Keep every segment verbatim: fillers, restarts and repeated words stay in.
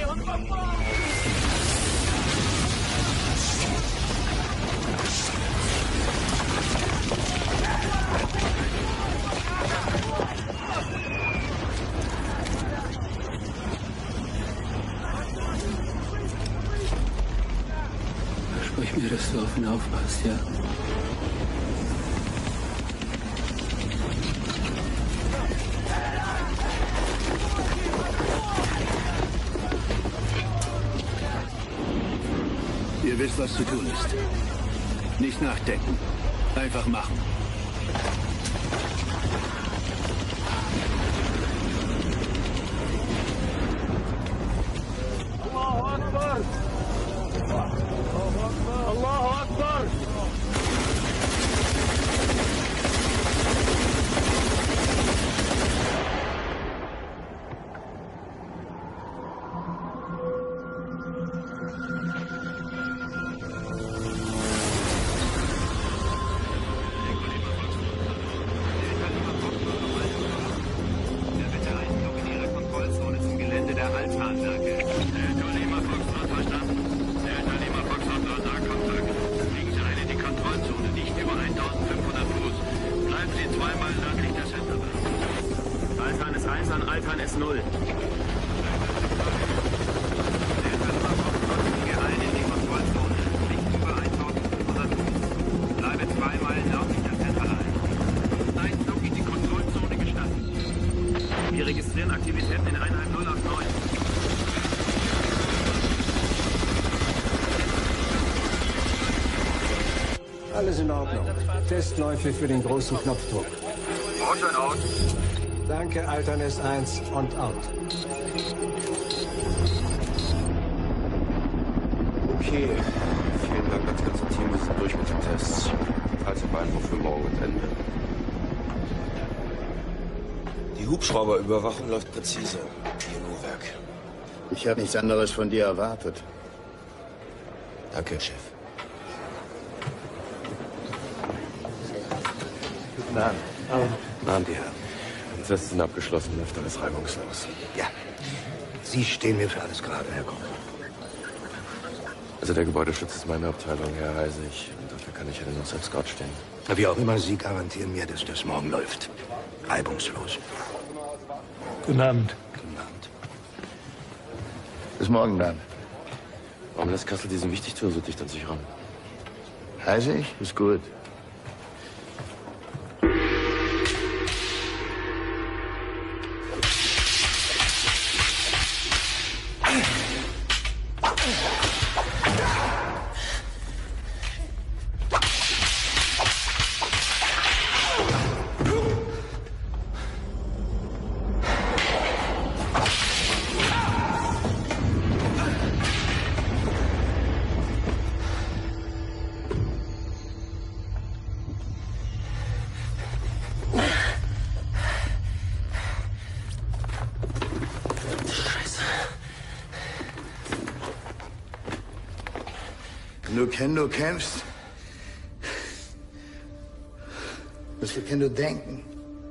Versprich mir, dass du auf ihn aufpasst, ja? Ihr wisst, was zu tun ist. Nicht nachdenken. Einfach machen. Allahu Akbar! Allahu Akbar! Alles in Ordnung. Testläufe für den großen Knopfdruck. Out und out. Danke, Alternis eins und out. Okay. Vielen Dank ans ganze Team. Wir sind durch mit den Tests. Also Beinbruch für morgen und Ende. Die Hubschrauberüberwachung läuft präzise. Wie im Uhrwerk. Ich habe nichts anderes von dir erwartet. Danke, Chef. Guten Abend. Guten Abend, die Herren. Die Tests sind abgeschlossen, läuft alles reibungslos. Ja. Sie stehen mir für alles gerade, Herr Koch. Also der Gebäudeschutz ist meine Abteilung, Herr Heisig. Und dafür kann ich ja nur selbst Gott stehen. Wie auch immer, Sie garantieren mir, dass das morgen läuft. Reibungslos. Guten Abend. Guten Abend. Bis morgen dann. Warum lässt Kassel diesen Wichtigtour so dicht an sich ran? Heisig? Ist gut. Wenn du Kendo kämpfst, musst du Kendo denken.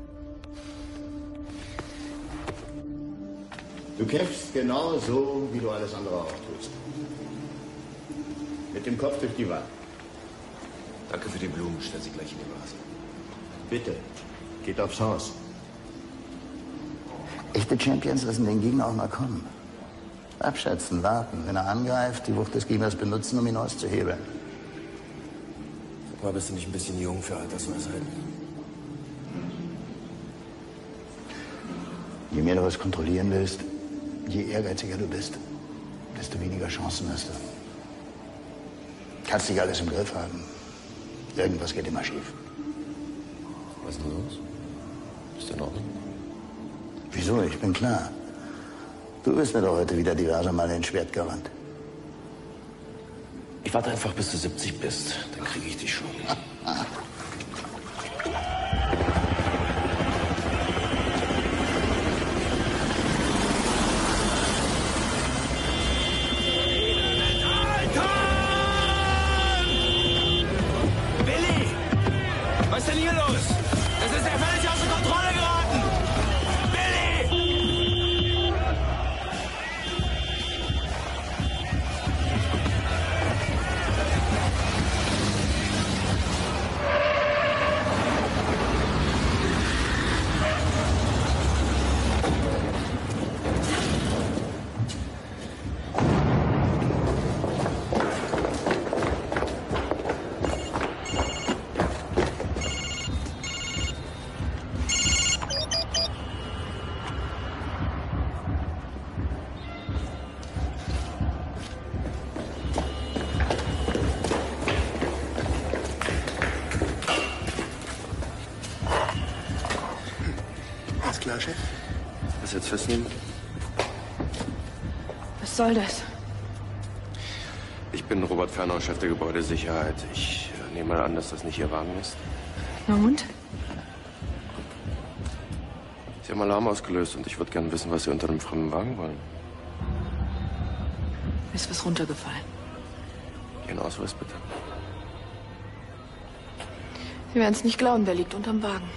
Du kämpfst genau so, wie du alles andere auch tust. Mit dem Kopf durch die Wand. Danke für die Blumen. Stell sie gleich in die Vase. Bitte, geht aufs Haus. Echte Champions lassen den Gegner auch mal kommen. Abschätzen, warten. Wenn er angreift, die Wucht des Gegners benutzen, um ihn auszuhebeln. Sag mal, bist du nicht ein bisschen jung für Altersweisheiten? Je mehr du was kontrollieren willst, je ehrgeiziger du bist, desto weniger Chancen hast du. Kannst nicht alles im Griff haben. Irgendwas geht immer schief. Was ist denn los? Ist in Ordnung? Wieso? Ich bin klar. Du bist mir doch heute wieder diverse Male ins Schwert gerannt. Ich warte einfach, bis du siebzig bist. Dann kriege ich dich schon. Billy! Was ist denn hier los? Das ist ja völlig außer Kontrolle geraten! Billy! Ja, Chef. Was jetzt festnehmen? Was soll das? Ich bin Robert Fernau, Chef der Gebäudesicherheit. Ich äh, nehme mal an, dass das nicht Ihr Wagen ist. Na und? Sie haben Alarm ausgelöst und ich würde gerne wissen, was Sie unter einem fremden Wagen wollen. Mir ist was runtergefallen. Ihren Ausweis bitte. Sie werden es nicht glauben, der liegt unterm Wagen.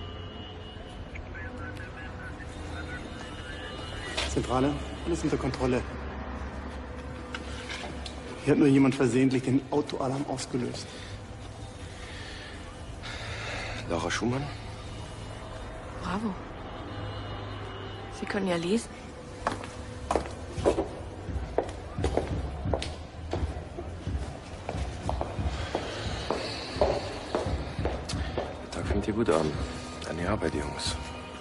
Zentrale, alles unter Kontrolle. Hier hat nur jemand versehentlich den Autoalarm ausgelöst. Laura Schumann? Bravo. Sie können ja lesen. Der Tag fängt hier gut an. Eine Arbeit, Jungs.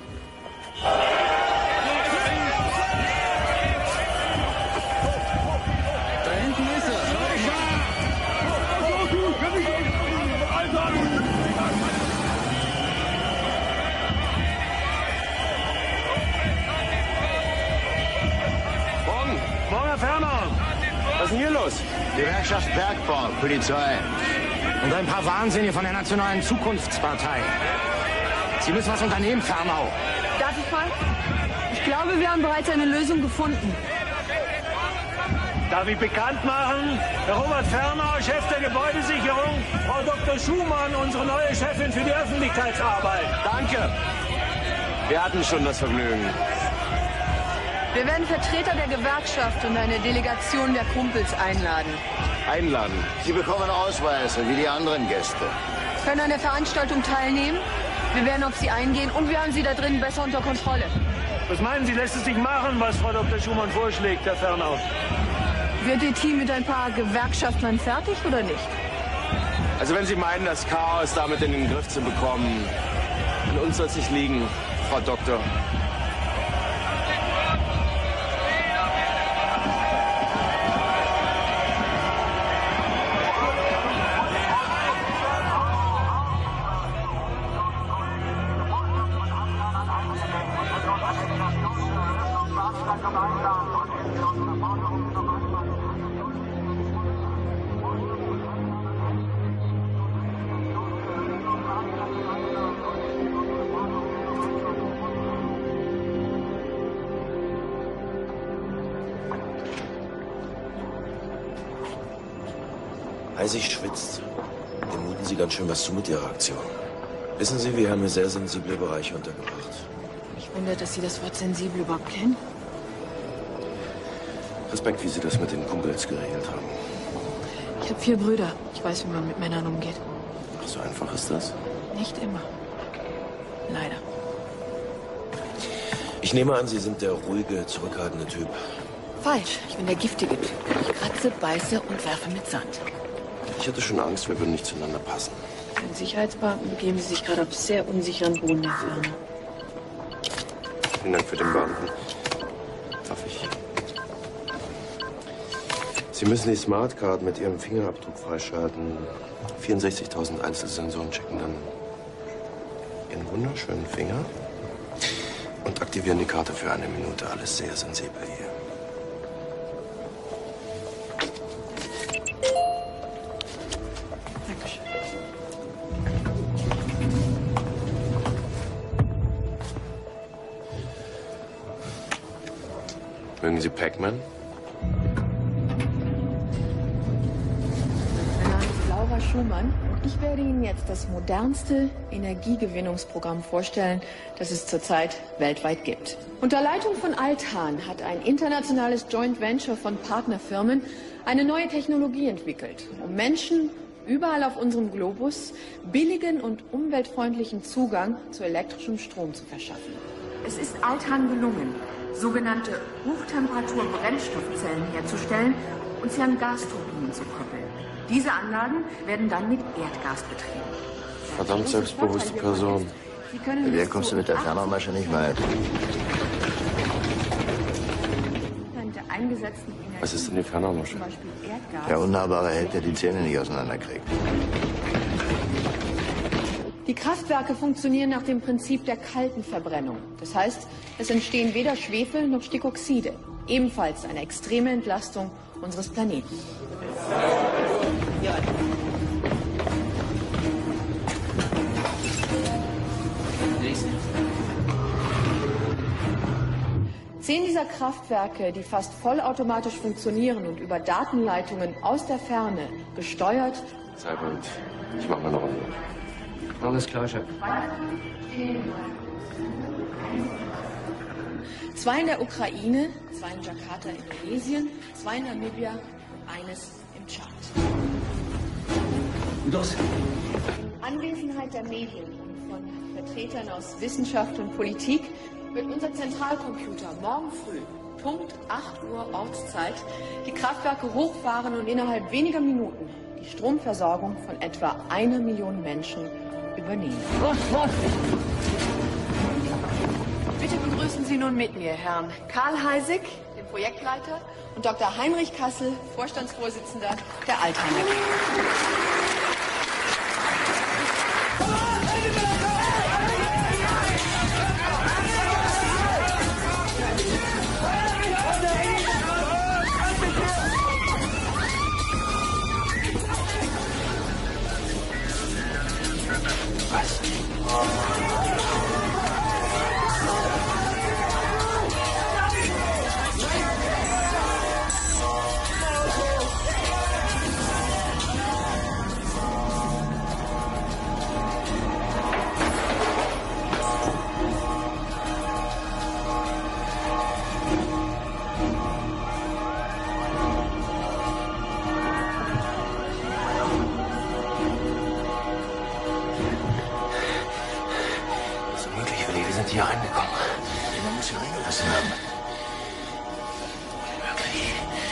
Da hinten ist er. Morgen! Morgen, Herr Fernau! Was ist denn hier los? Gewerkschaft Bergbau, Polizei. Und ein paar Wahnsinnige von der Nationalen Zukunftspartei. Sie müssen was unternehmen, Fernau. Darf ich mal? Ich glaube, wir haben bereits eine Lösung gefunden. Darf ich bekannt machen? Herr Robert Fernau, Chef der Gebäudesicherung. Frau Doktor Schumann, unsere neue Chefin für die Öffentlichkeitsarbeit. Danke. Wir hatten schon das Vergnügen. Wir werden Vertreter der Gewerkschaft und eine Delegation der Kumpels einladen. Einladen. Sie bekommen Ausweise, wie die anderen Gäste. Können an der Veranstaltung teilnehmen. Wir werden auf Sie eingehen und wir haben Sie da drin besser unter Kontrolle. Was meinen Sie, lässt es sich machen, was Frau Doktor Schumann vorschlägt, Herr Fernau? Wird Ihr Team mit ein paar Gewerkschaftlern fertig oder nicht? Also wenn Sie meinen, das Chaos damit in den Griff zu bekommen, an uns soll es nicht liegen, Frau Doktor. Eisig schwitzt. Dem muten Sie ganz schön was zu mit Ihrer Aktion. Wissen Sie, wir haben hier sehr sensible Bereiche untergebracht. Mich wundert, dass Sie das Wort sensibel überhaupt kennen. Respekt, wie Sie das mit den Kumpels geregelt haben. Ich habe vier Brüder. Ich weiß, wie man mit Männern umgeht. Ach, so einfach ist das? Nicht immer. Leider. Ich nehme an, Sie sind der ruhige, zurückhaltende Typ. Falsch. Ich bin der giftige Typ. Ich kratze, beiße und werfe mit Sand. Ich hatte schon Angst, wir würden nicht zueinander passen. Mit Sicherheitsbeamten begeben Sie sich gerade auf sehr unsicheren Boden der Firma. Vielen Dank für den Beamten. Darf ich? Sie müssen die Smartcard mit Ihrem Fingerabdruck freischalten. vierundsechzigtausend Einzelsensoren checken dann Ihren wunderschönen Finger und aktivieren die Karte für eine Minute. Alles sehr sensibel hier. Dankeschön. Mögen Sie Pac-Man? Mein Name ist Laura Schumann und ich werde Ihnen jetzt das modernste Energiegewinnungsprogramm vorstellen, das es zurzeit weltweit gibt. Unter Leitung von Altan hat ein internationales Joint Venture von Partnerfirmen eine neue Technologie entwickelt, um Menschen überall auf unserem Globus billigen und umweltfreundlichen Zugang zu elektrischem Strom zu verschaffen. Es ist Altan gelungen, sogenannte Hochtemperatur-Brennstoffzellen herzustellen und sie an Gasturbinen zu koppeln. Diese Anlagen werden dann mit Erdgas betrieben. Verdammt selbstbewusste Person. Mit der kommst du mit der Fernaumasche nicht weit. Was ist denn die Fernaumasche? Der unnahbare Held, der die Zähne nicht auseinanderkriegt. Die Kraftwerke funktionieren nach dem Prinzip der kalten Verbrennung. Das heißt, es entstehen weder Schwefel noch Stickoxide. Ebenfalls eine extreme Entlastung unseres Planeten. Zehn dieser Kraftwerke, die fast vollautomatisch funktionieren und über Datenleitungen aus der Ferne gesteuert. Seibert, ich mach mal eine Runde. Alles klar, Chef. Zwei in der Ukraine, zwei in Jakarta, Indonesien, zwei in Namibia, eines im Tschad. Los! Anwesenheit der Medien und von Vertretern aus Wissenschaft und Politik wird unser Zentralcomputer morgen früh, Punkt acht Uhr Ortszeit, die Kraftwerke hochfahren und innerhalb weniger Minuten die Stromversorgung von etwa einer Million Menschen übernehmen. Was, was? Bitte begrüßen Sie nun mit mir Herrn Karl Heisig, den Projektleiter, und Doktor Heinrich Kassel, Vorstandsvorsitzender der Altheimer G. Hier reingekommen. Man muss sie reingelassen haben. Wirklich.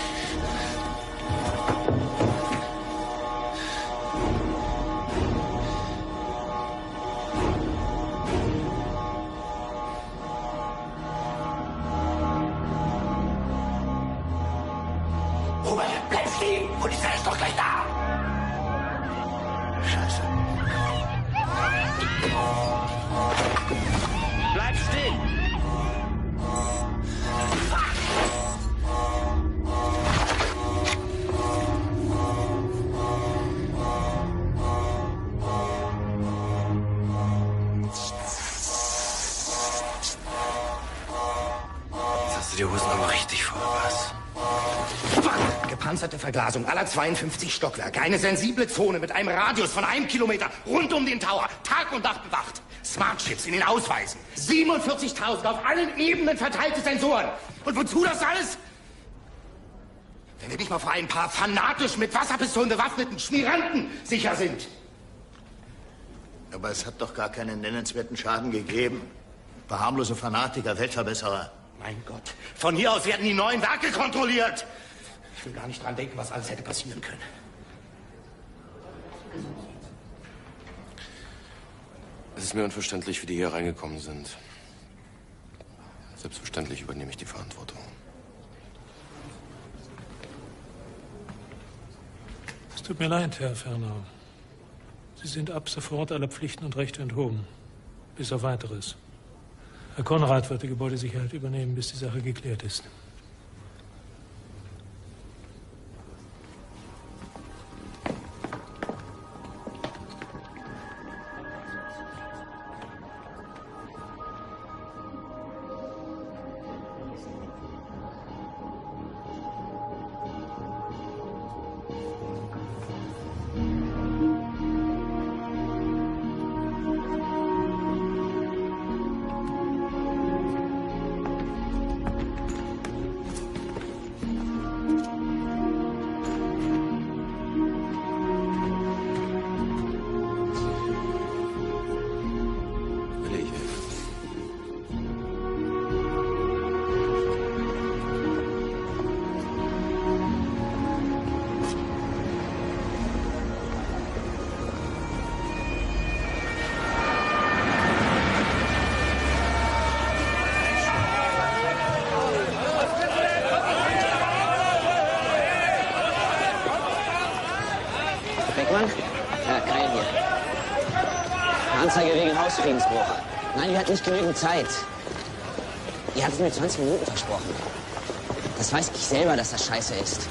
Robert, bleib stehen! Polizei ist doch gleich da! Scheiße. Bleib stehen! Jetzt hast du die Hosen aber richtig voll, was? Gepanzerte Verglasung aller zweiundfünfzig Stockwerke. Eine sensible Zone mit einem Radius von einem Kilometer rund um den Tower. Tag und Nacht bewacht. Smart Chips in den Ausweisen. siebenundvierzigtausend auf allen Ebenen verteilte Sensoren. Und wozu das alles? Wenn wir nicht mal vor ein paar fanatisch mit Wasserpistolen bewaffneten Schmieranten sicher sind. Aber es hat doch gar keinen nennenswerten Schaden gegeben. Ein paar harmlose Fanatiker, Weltverbesserer. Mein Gott, von hier aus werden die neuen Werke kontrolliert. Ich will gar nicht dran denken, was alles hätte passieren können. Es ist mir unverständlich, wie die hier reingekommen sind. Selbstverständlich übernehme ich die Verantwortung. Es tut mir leid, Herr Fernau. Sie sind ab sofort aller Pflichten und Rechte enthoben. Bis auf Weiteres. Herr Konrad wird die Gebäudesicherheit übernehmen, bis die Sache geklärt ist. Anzeige wegen Hausfriedensbruch. Nein, wir hatten nicht genügend Zeit. Ihr hattet mir zwanzig Minuten versprochen. Das weiß ich selber, dass das scheiße ist.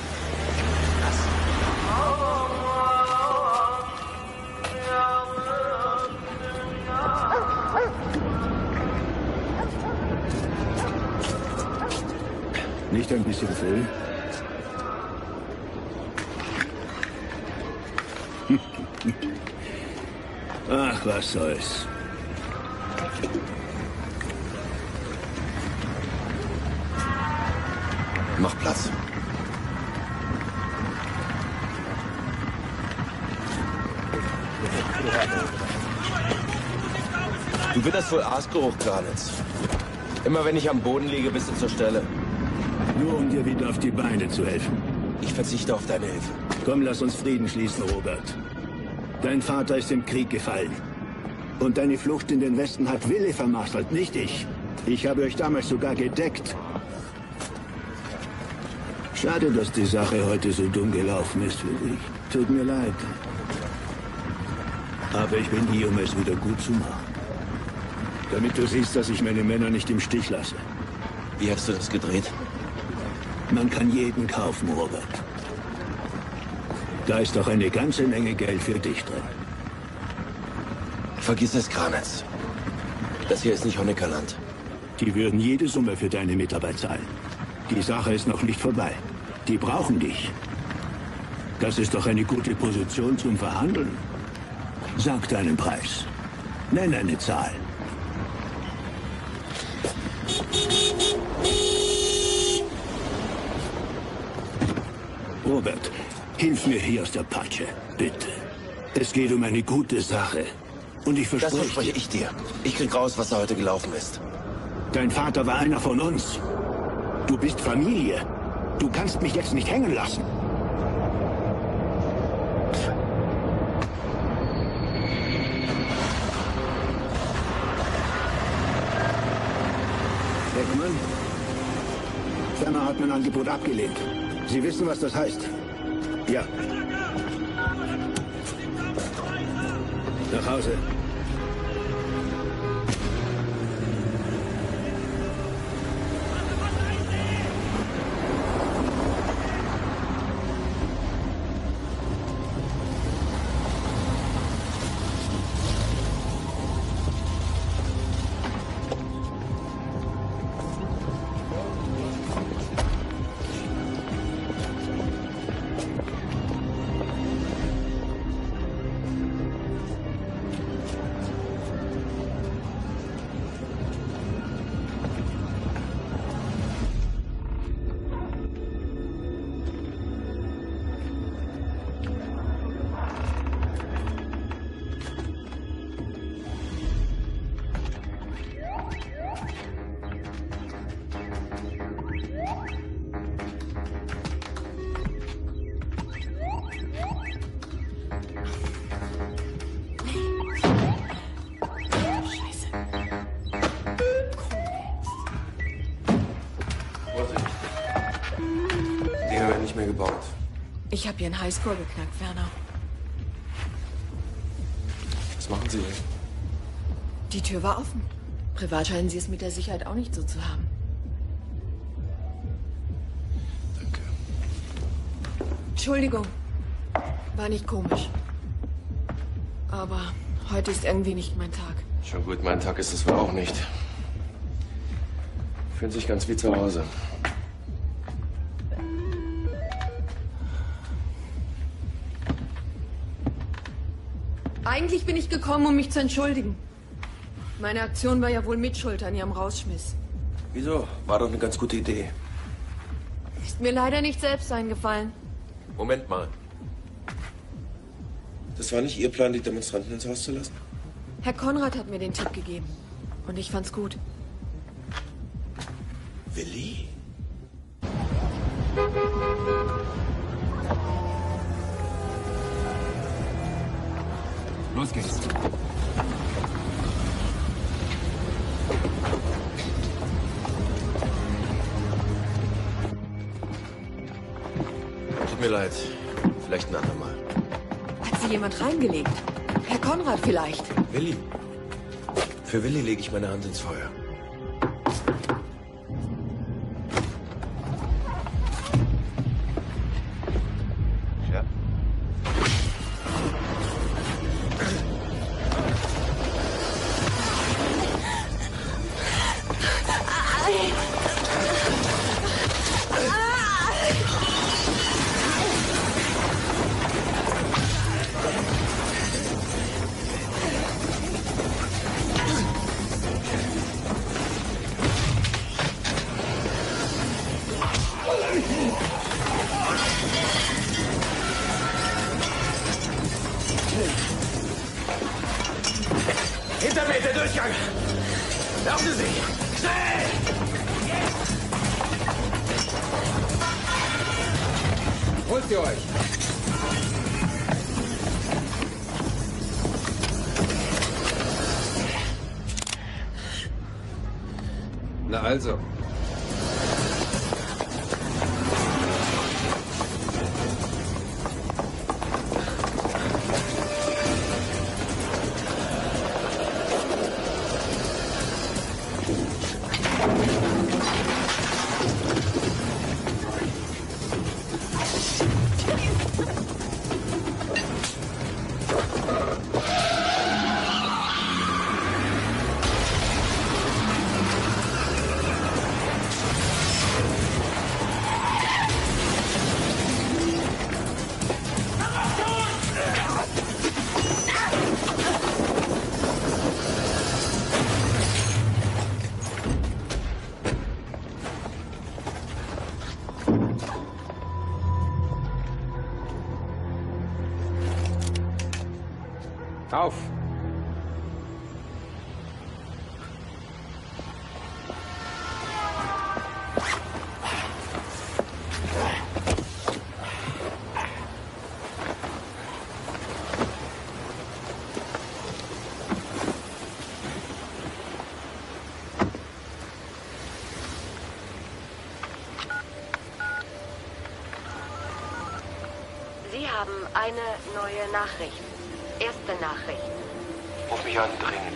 Nicht ein bisschen früh? Ach, was soll's. Mach Platz. Du witterst wohl Aasgeruch, Granitz. Immer wenn ich am Boden liege, bist du zur Stelle. Nur um dir wieder auf die Beine zu helfen. Ich verzichte auf deine Hilfe. Komm, lass uns Frieden schließen, Robert. Dein Vater ist im Krieg gefallen. Und deine Flucht in den Westen hat Wille vermasselt, nicht ich. Ich habe euch damals sogar gedeckt. Schade, dass die Sache heute so dumm gelaufen ist für dich. Tut mir leid. Aber ich bin hier, um es wieder gut zu machen. Damit du siehst, dass ich meine Männer nicht im Stich lasse. Wie hast du das gedreht? Man kann jeden kaufen, Robert. Da ist doch eine ganze Menge Geld für dich drin. Vergiss es, Granitz. Das hier ist nicht Honeckerland. Die würden jede Summe für deine Mitarbeit zahlen. Die Sache ist noch nicht vorbei. Die brauchen dich. Das ist doch eine gute Position zum Verhandeln. Sag deinen Preis. Nenn eine Zahl. Robert, hilf mir hier aus der Patsche, bitte. Es geht um eine gute Sache. Und ich verspreche... Das verspreche ich dir. Ich krieg raus, was da heute gelaufen ist. Dein Vater war einer von uns. Du bist Familie. Du kannst mich jetzt nicht hängen lassen. Beckmann? Ferner hat mein Angebot abgelehnt. Sie wissen, was das heißt? Ja. Nach Hause. Ich habe hier einen Highscore geknackt, Werner. Was machen Sie hier? Die Tür war offen. Privat scheinen Sie es mit der Sicherheit auch nicht so zu haben. Danke. Entschuldigung. War nicht komisch. Aber heute ist irgendwie nicht mein Tag. Schon gut, mein Tag ist es wohl auch nicht. Fühlen sich ganz wie zu Hause. Eigentlich bin ich gekommen, um mich zu entschuldigen. Meine Aktion war ja wohl Mitschuld an Ihrem Rausschmiss. Wieso? War doch eine ganz gute Idee. Ist mir leider nicht selbst eingefallen. Moment mal. Das war nicht Ihr Plan, die Demonstranten ins Haus zu lassen? Herr Konrad hat mir den Tipp gegeben. Und ich fand's gut. Willi? Los geht's. Tut mir leid. Vielleicht ein andermal. Hat sie jemand reingelegt? Herr Konrad vielleicht? Willi, Für Willi lege ich meine Hand ins Feuer. Ja. Hinter mir, der Durchgang! Laufen Sie sich! Schnell! Holt sie euch! Na also. Auf! Sie haben eine neue Nachricht. Erste Nachricht. Ruf mich an, dringend.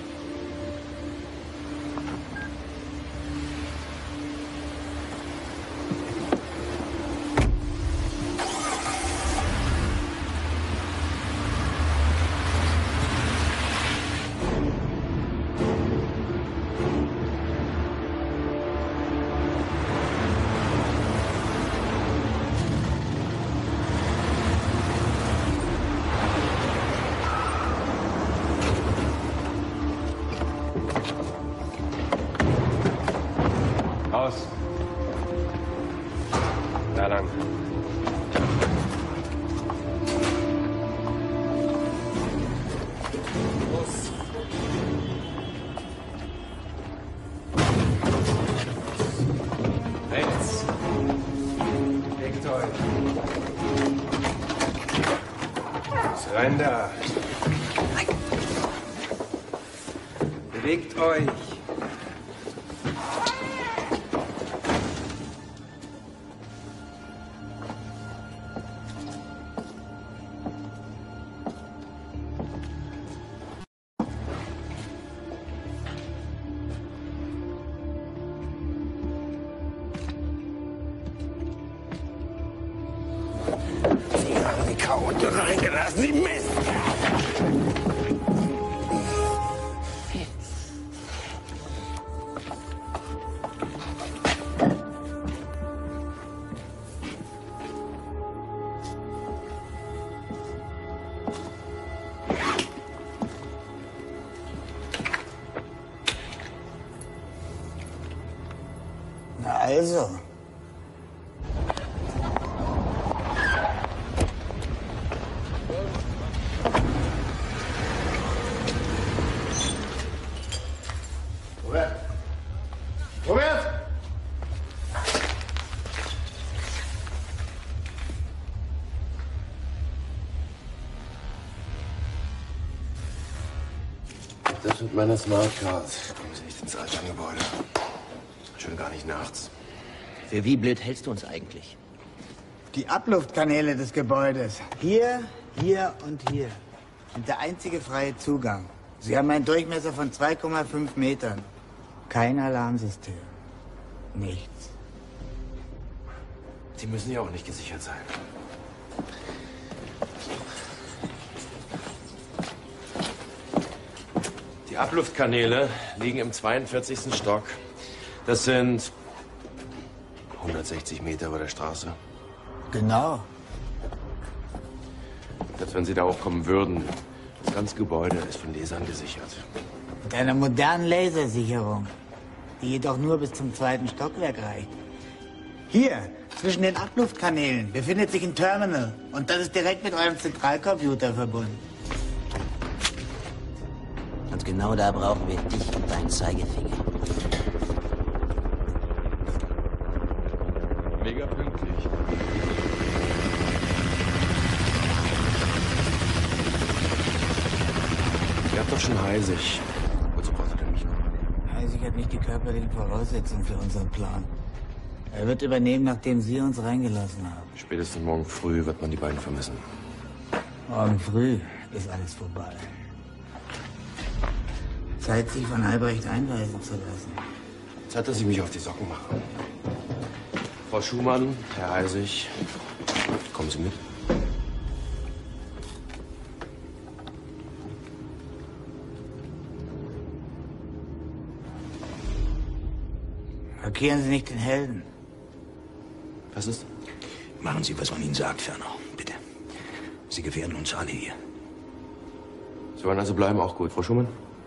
Aus. Da lang. Los. Rechts. Legt euch. Rein da. Bewegt euch. Sie haben die Chaoten reingelassen, Sie Mist! Na also. Robert! Robert! Das mit meiner Smartcard. Kommen Sie nicht ins Altstadtgebäude. Schon gar nicht nachts. Für wie blöd hältst du uns eigentlich? Die Abluftkanäle des Gebäudes. Hier, hier und hier sind der einzige freie Zugang. Sie haben einen Durchmesser von zwei Komma fünf Metern. Kein Alarmsystem. Nichts. Sie müssen ja auch nicht gesichert sein. Die Abluftkanäle liegen im zweiundvierzigsten Stock. Das sind hundertsechzig Meter über der Straße. Genau. Selbst wenn Sie da hochkommen würden, das ganze Gebäude ist von Lasern gesichert. Mit einer modernen Lasersicherung, die jedoch nur bis zum zweiten Stockwerk reicht. Hier, zwischen den Abluftkanälen, befindet sich ein Terminal. Und das ist direkt mit eurem Zentralcomputer verbunden. Und genau da brauchen wir dich und deinen Zeigefinger. Mega pünktlich. Ihr habt doch schon Heisig. Wozu braucht ihr denn mich noch? Heisig hat nicht die körperlichen Voraussetzungen für unseren Plan. Er wird übernehmen, nachdem Sie uns reingelassen haben. Spätestens morgen früh wird man die beiden vermissen. Morgen früh ist alles vorbei. Zeit, sich von Albrecht einweisen zu lassen. Zeit, dass ich mich auf die Socken mache. Frau Schumann, Herr Heisig, kommen Sie mit. Markieren Sie nicht den Helden. Was ist? Machen Sie, was man Ihnen sagt, Fernau. Bitte. Sie gefährden uns alle hier. Sie wollen also bleiben, auch gut. Frau Schumann?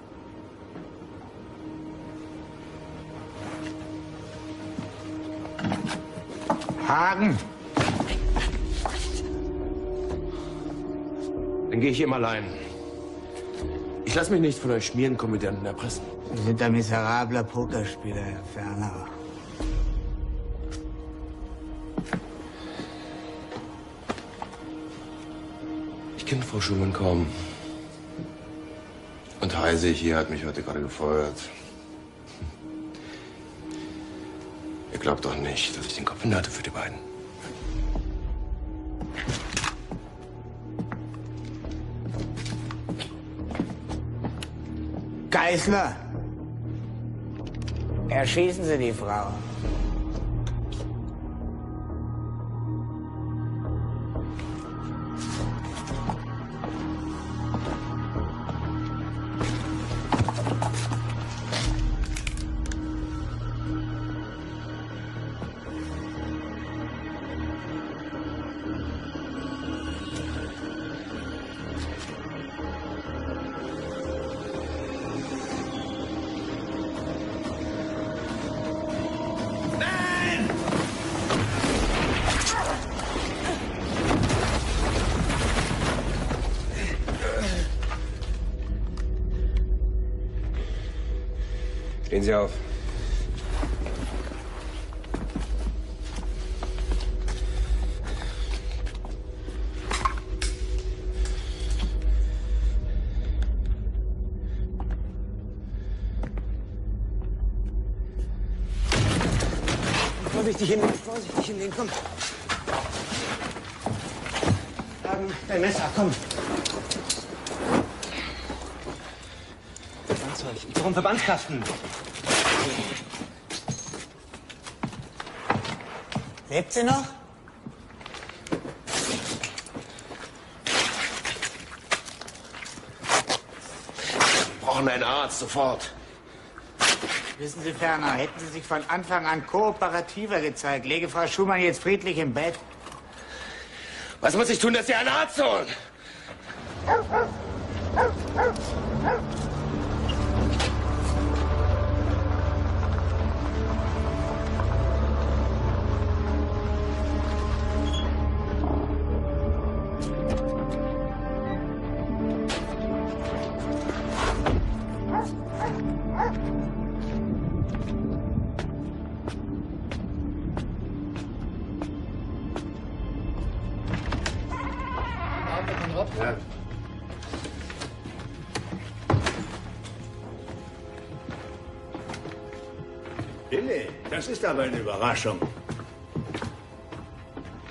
Hagen! Dann gehe ich eben allein. Ich lasse mich nicht von euch Schmierenkomödianten erpressen. Sie sind ein miserabler Pokerspieler, Herr Fernau. Ich kenne Frau Schumann kaum. Und Heisig hier hat mich heute gerade gefeuert. Ihr glaubt doch nicht, dass ich den Kopf in der hatte für die beiden. Geißler! Erschießen Sie die Frau. Stehen Sie auf. Vorsichtig hinlegen, vorsichtig hinlegen, komm. Hagen, dein Messer, komm. Verbandszeug, ich brauche einen Verbandskasten. Lebt sie noch? Wir brauchen einen Arzt, sofort. Wissen Sie, Ferner, hätten Sie sich von Anfang an kooperativer gezeigt, läge Frau Schumann jetzt friedlich im Bett. Was muss ich tun, dass Sie einen Arzt holen? Ja. Hille, das ist aber eine Überraschung.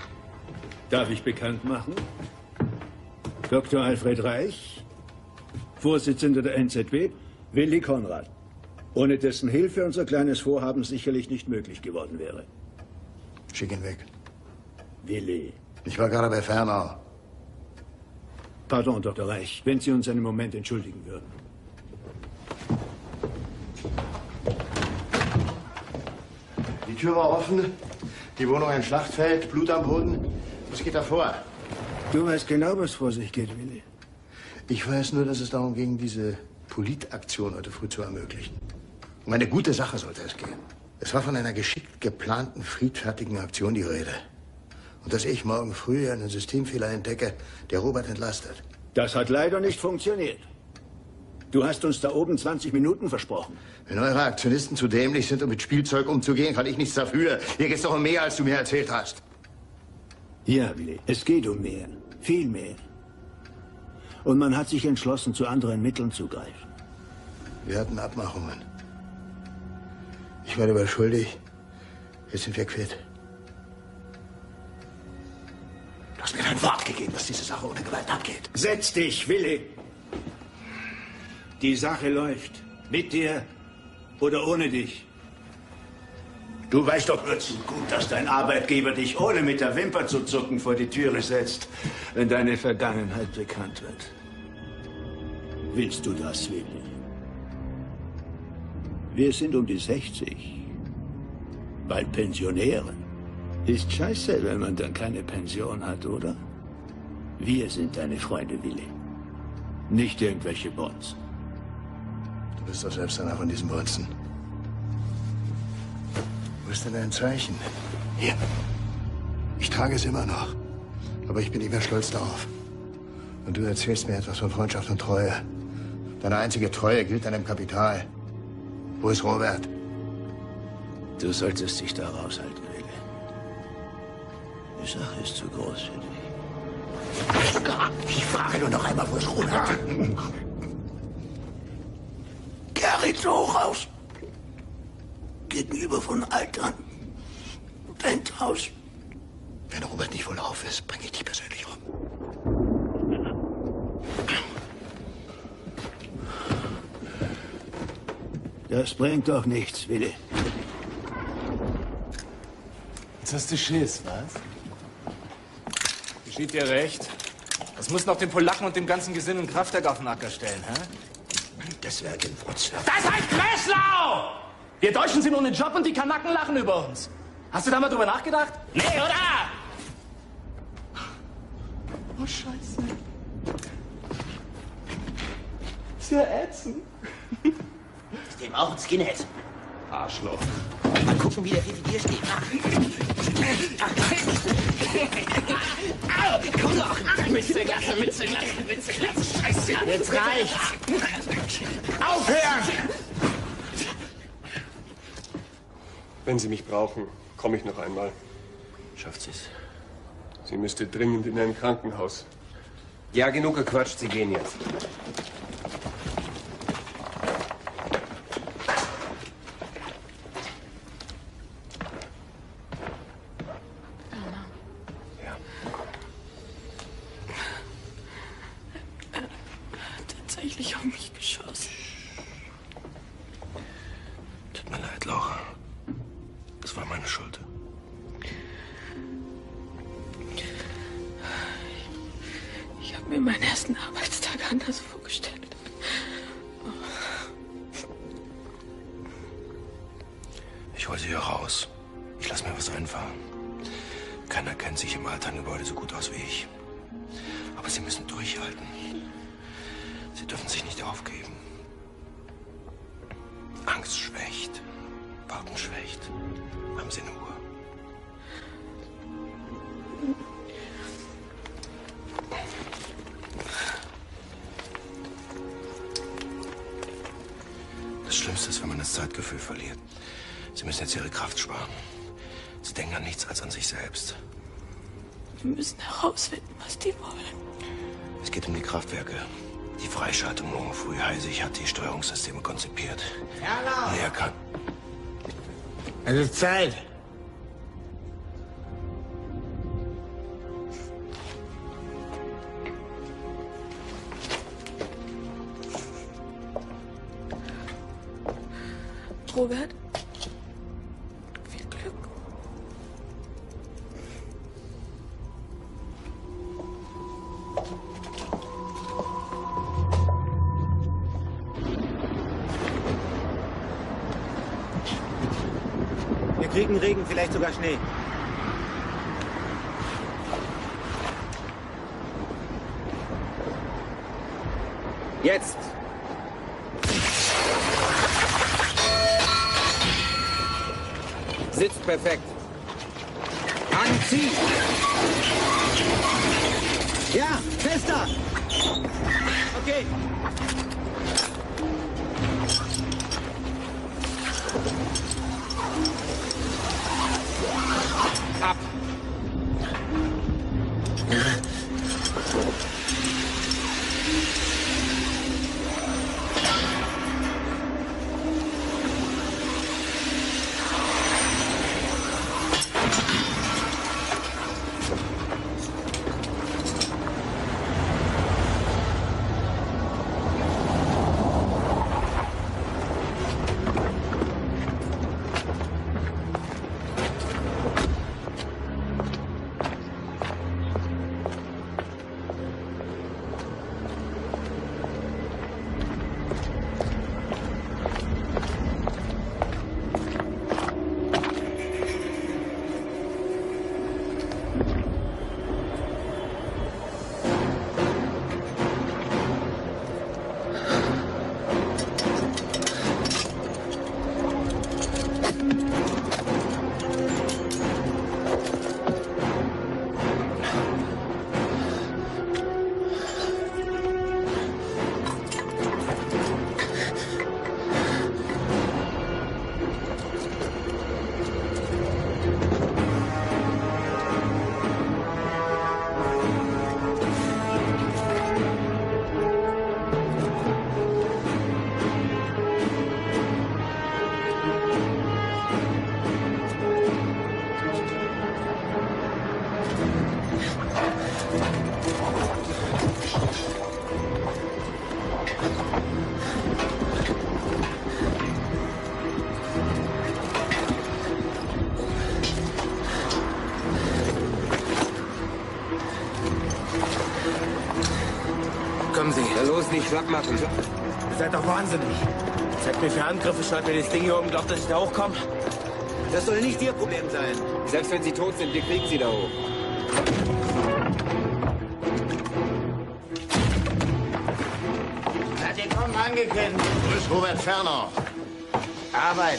Darf ich bekannt machen? Doktor Alfred Reich, Vorsitzender der N Z W, Willi Konrad. Ohne dessen Hilfe unser kleines Vorhaben sicherlich nicht möglich geworden wäre. Schick ihn weg. Willi. Ich war gerade bei Fernau. Pardon, Doktor Reich, wenn Sie uns einen Moment entschuldigen würden. Die Tür war offen, die Wohnung ein Schlachtfeld, Blut am Boden. Was geht da vor? Du weißt genau, was vor sich geht, Willi. Ich weiß nur, dass es darum ging, diese Politaktion heute früh zu ermöglichen. Um eine gute Sache sollte es gehen. Es war von einer geschickt geplanten, friedfertigen Aktion die Rede. Und dass ich morgen früh einen Systemfehler entdecke, der Robert entlastet. Das hat leider nicht funktioniert. Du hast uns da oben zwanzig Minuten versprochen. Wenn eure Aktionisten zu dämlich sind, um mit Spielzeug umzugehen, kann ich nichts dafür. Hier geht's doch um mehr, als du mir erzählt hast. Ja, Willi, es geht um mehr. Viel mehr. Und man hat sich entschlossen, zu anderen Mitteln zu greifen. Wir hatten Abmachungen. Ich war dabei schuldig. Jetzt sind wir quitt. Du hast mir dein Wort gegeben, dass diese Sache ohne Gewalt abgeht. Setz dich, Willi. Die Sache läuft. Mit dir oder ohne dich. Du weißt doch nur zu gut, dass dein Arbeitgeber dich ohne mit der Wimper zu zucken vor die Türe setzt, wenn deine Vergangenheit bekannt wird. Willst du das, Willi? Wir sind um die sechzig. Bald Pensionäre. Ist scheiße, wenn man dann keine Pension hat, oder? Wir sind deine Freunde, Willi. Nicht irgendwelche Bonzen. Du bist doch selbst einer von diesen Bonzen. Wo ist denn dein Zeichen? Hier. Ich trage es immer noch. Aber ich bin nicht mehr stolz darauf. Und du erzählst mir etwas von Freundschaft und Treue. Deine einzige Treue gilt deinem Kapital. Wo ist Robert? Du solltest dich da raushalten, Willi. Die Sache ist zu groß für dich. Ich frage nur noch einmal, wo ist Robert? Gerrit Hochhaus. Gegenüber von Altern. Penthouse. Wenn Robert nicht wohl auf ist, bringe ich dich persönlich um. Das bringt doch nichts, Willi. Jetzt hast du Schiss, was? Geschieht dir recht. Das muss noch den Polacken und dem ganzen Gesinn und Kraftwerk auf den Acker stellen, hä? Das wäre ein Wurzel. Das heißt Breslau! Wir Deutschen sind ohne Job und die Kanaken lachen über uns. Hast du da mal drüber nachgedacht? Nee, oder? Oh, Scheiße. Ist ja ätzend. Ist dem auch ein Skinhead. Arschloch. Mal gucken, wie der hinter dir steht. Au, komm doch! Mützeglasse, Mützeglasse, Mützeglasse. Scheiße. Jetzt reicht's. Aufhören! Wenn Sie mich brauchen, komme ich noch einmal. Schafft sie's? Sie müsste dringend in ein Krankenhaus. Ja, genug gequatscht, Sie gehen jetzt. Tatsächlich auf mich geschossen. Tut mir leid, Laura. Das war meine Schuld. Ich habe mir meinen ersten Arbeitstag anders vorgestellt. Ich hol sie hier raus. Ich lass mir was einfallen. Keiner kennt sich im Alterngebäude so gut aus wie ich. Aber sie müssen durchhalten. Sie dürfen sich nicht aufgeben. Angst schwächt. Warten schwächt. Haben Sie eine Uhr? Das Schlimmste ist, wenn man das Zeitgefühl verliert. Sie müssen jetzt Ihre Kraft sparen. Sie denken an nichts als an sich selbst. Wir müssen herausfinden, was die wollen. Es geht um die Kraftwerke. Die Freischaltung morgen früh. Heisig hat die Steuerungssysteme konzipiert. Erlaub! Er kann... Es ist Zeit. Robert. Viel Glück. Wir kriegen Regen, vielleicht sogar Schnee. Jetzt! Sitzt perfekt. Anziehen! Ja, fester! Okay. Ab! Kommen Sie. Na los, nicht schlapp machen. Ihr seid doch wahnsinnig. Zeigt mir für Angriffe, schneid mir das Ding hier oben, glaubt, dass ich da hochkomme. Das soll nicht Ihr Problem sein. Selbst wenn Sie tot sind, wir kriegen Sie da hoch. Hat den Kommen angekündigt. Grüß Robert Ferner. Arbeit.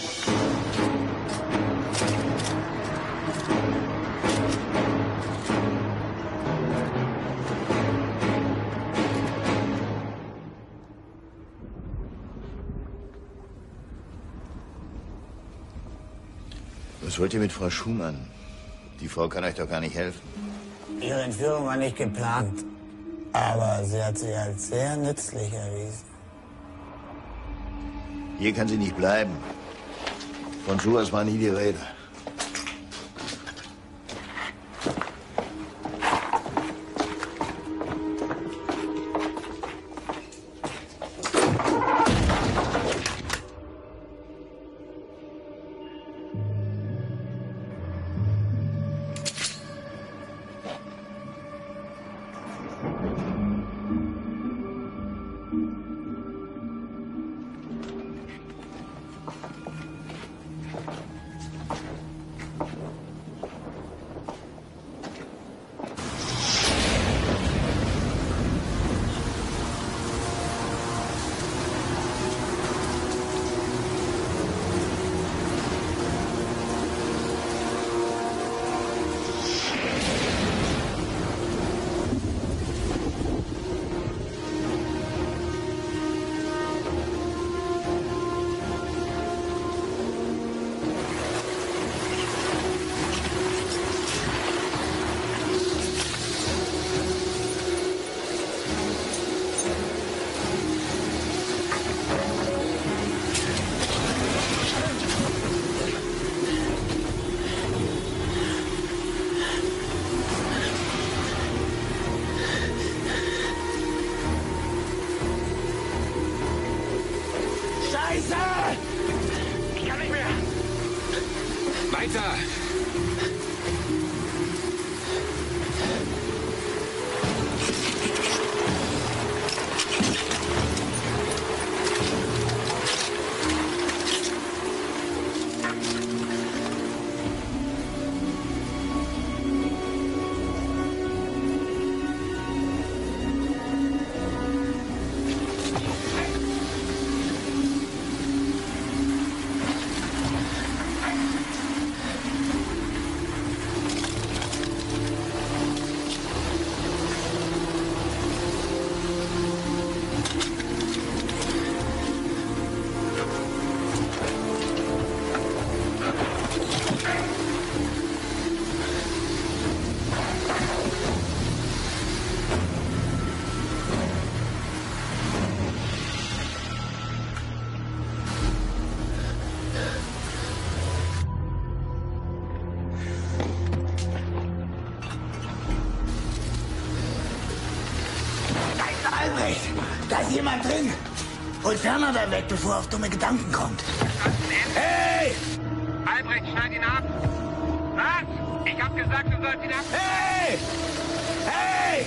Was wollt ihr mit Frau Schumann? Die Frau kann euch doch gar nicht helfen. Ihre Entführung war nicht geplant. Aber sie hat sich als sehr nützlich erwiesen. Hier kann sie nicht bleiben. Von sowas war nie die Rede. Albrecht, da ist jemand drin. Hol Ferner da weg, bevor er auf dumme Gedanken kommt. Hey! Albrecht, schneid ihn ab! Was? Ich hab gesagt, du sollst ihn ab... Hey! Hey!